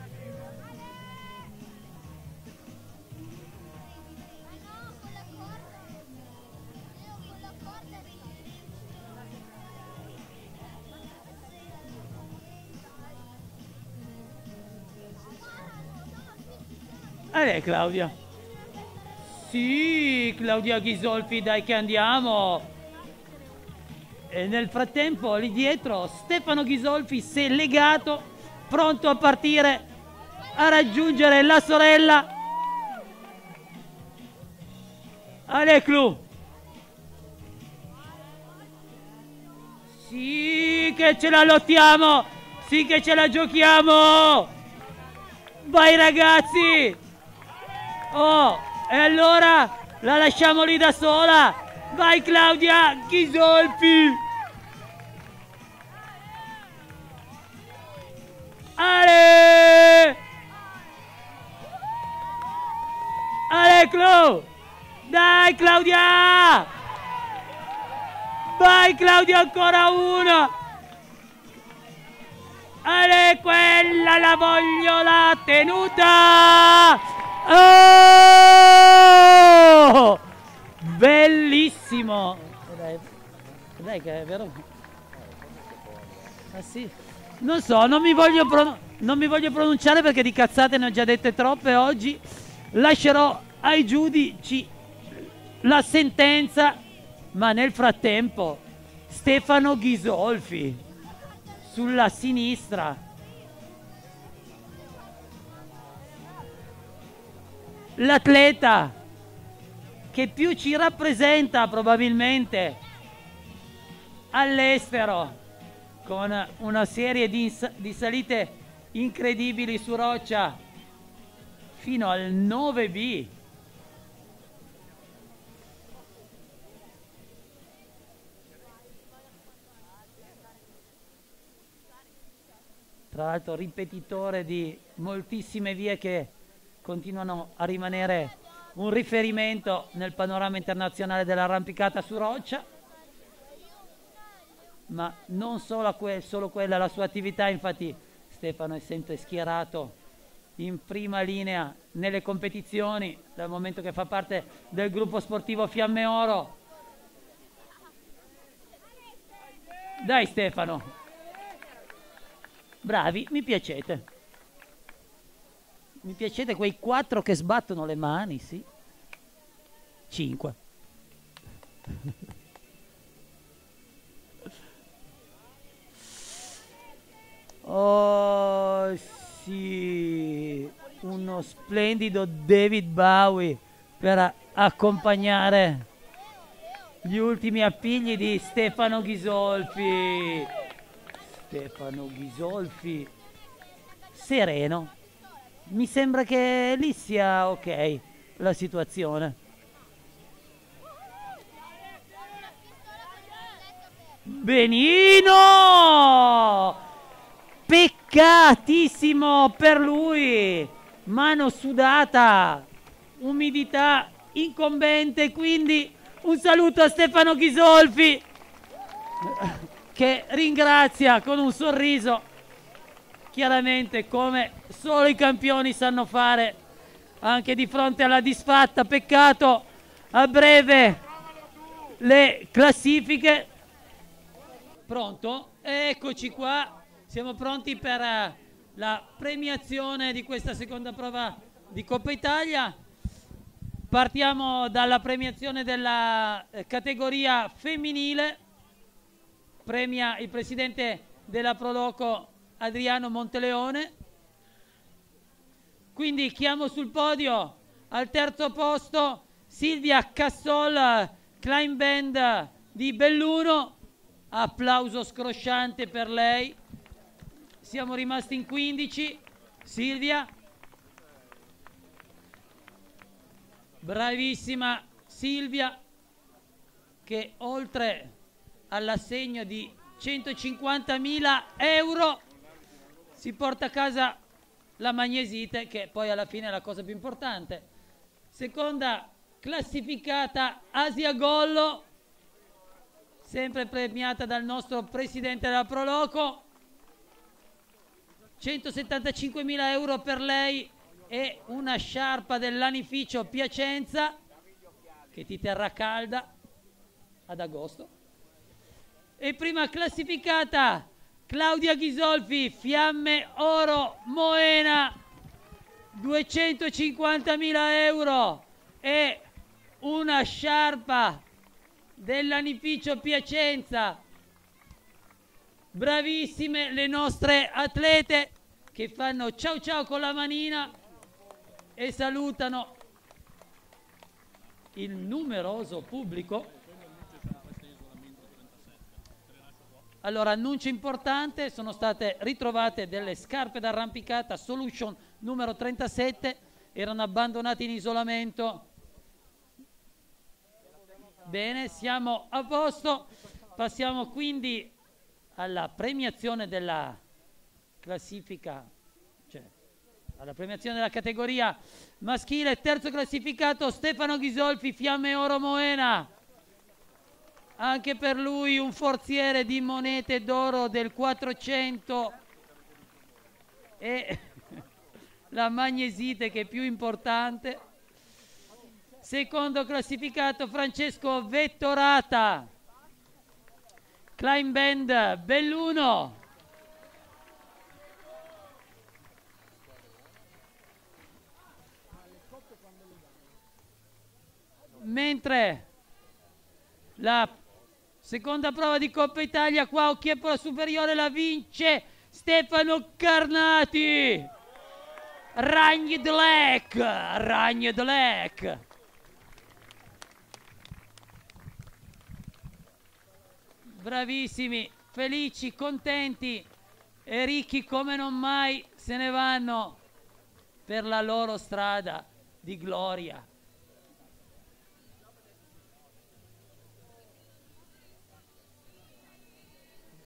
Speaker 1: Allora Claudia. Sì, Claudia Ghisolfi, dai che andiamo. E nel frattempo lì dietro Stefano Ghisolfi si è legato, pronto a partire a raggiungere la sorella. Ale clou. Sì che ce la lottiamo, sì che ce la giochiamo. Vai ragazzi. Oh, e allora la lasciamo lì da sola. Vai Claudia Ghisolfi! Ale! Ale Clou! Dai Claudia! Vai Claudia, ancora uno! Ale, quella la voglio, la tenuta! Oh! Bellissimo! Dai, dai che è vero? Ah sì? Non so, non mi voglio, pro non mi voglio pronunciare perché di cazzate ne ho già dette troppe oggi. Lascerò ai giudici la sentenza, ma nel frattempo Stefano Ghisolfi sulla sinistra. L'atleta che più ci rappresenta probabilmente all'estero, con una serie di, di salite incredibili su roccia fino al nove B. Tra l'altro ripetitore di moltissime vie che continuano a rimanere un riferimento nel panorama internazionale dell'arrampicata su roccia, ma non solo, que- solo quella la sua attività. Infatti Stefano è sempre schierato in prima linea nelle competizioni dal momento che fa parte del gruppo sportivo Fiamme Oro. Dai Stefano, bravi, mi piacete. Mi piacete quei quattro che sbattono le mani, sì. Cinque. Oh sì, uno splendido David Bowie per accompagnare gli ultimi appigli di Stefano Ghisolfi. Stefano Ghisolfi sereno. Mi sembra che lì sia ok la situazione. Benino! Peccatissimo per lui! Mano sudata, umidità incombente, quindi un saluto a Stefano Ghisolfi che ringrazia con un sorriso, chiaramente come solo i campioni sanno fare anche di fronte alla disfatta. Peccato, a breve le classifiche. Pronto? Eccoci qua, siamo pronti per uh, la premiazione di questa seconda prova di Coppa Italia. Partiamo dalla premiazione della eh, categoria femminile. Premia il presidente della Proloco Adriano Monteleone. Quindi chiamo sul podio al terzo posto Silvia Cassol, Climb Band di Belluno. Applauso scrosciante per lei. Siamo rimasti in quindici. Silvia, bravissima Silvia, che oltre all'assegno di centocinquantamila euro si porta a casa la magnesite, che poi alla fine è la cosa più importante. Seconda classificata Asia Gollo, sempre premiata dal nostro presidente della Proloco, centosettantacinquemila euro per lei e una sciarpa dell'Anificio Piacenza che ti terrà calda ad agosto. E prima classificata Claudia Ghisolfi, Fiamme Oro Moena, duecentocinquantamila euro e una sciarpa dell'Anificio Piacenza. Bravissime le nostre atlete che fanno ciao ciao con la manina e salutano il numeroso pubblico. Allora, annuncio importante: sono state ritrovate delle scarpe d'arrampicata Solution numero trentasette, erano abbandonate in isolamento. Bene, siamo a posto. Passiamo quindi alla premiazione della classifica, cioè alla premiazione della categoria maschile. Terzo classificato Stefano Ghisolfi, Fiamme Oro Moena. Anche per lui un forziere di monete d'oro del quattrocento e la magnesite, che è più importante. Secondo classificato Francesco Vettorata, Climb Band Belluno. Mentre la seconda prova di Coppa Italia, qua Occhieppola Superiore, la vince Stefano Carnati. Ragnedlek, Ragnedlek. Bravissimi, felici, contenti e ricchi come non mai se ne vanno per la loro strada di gloria.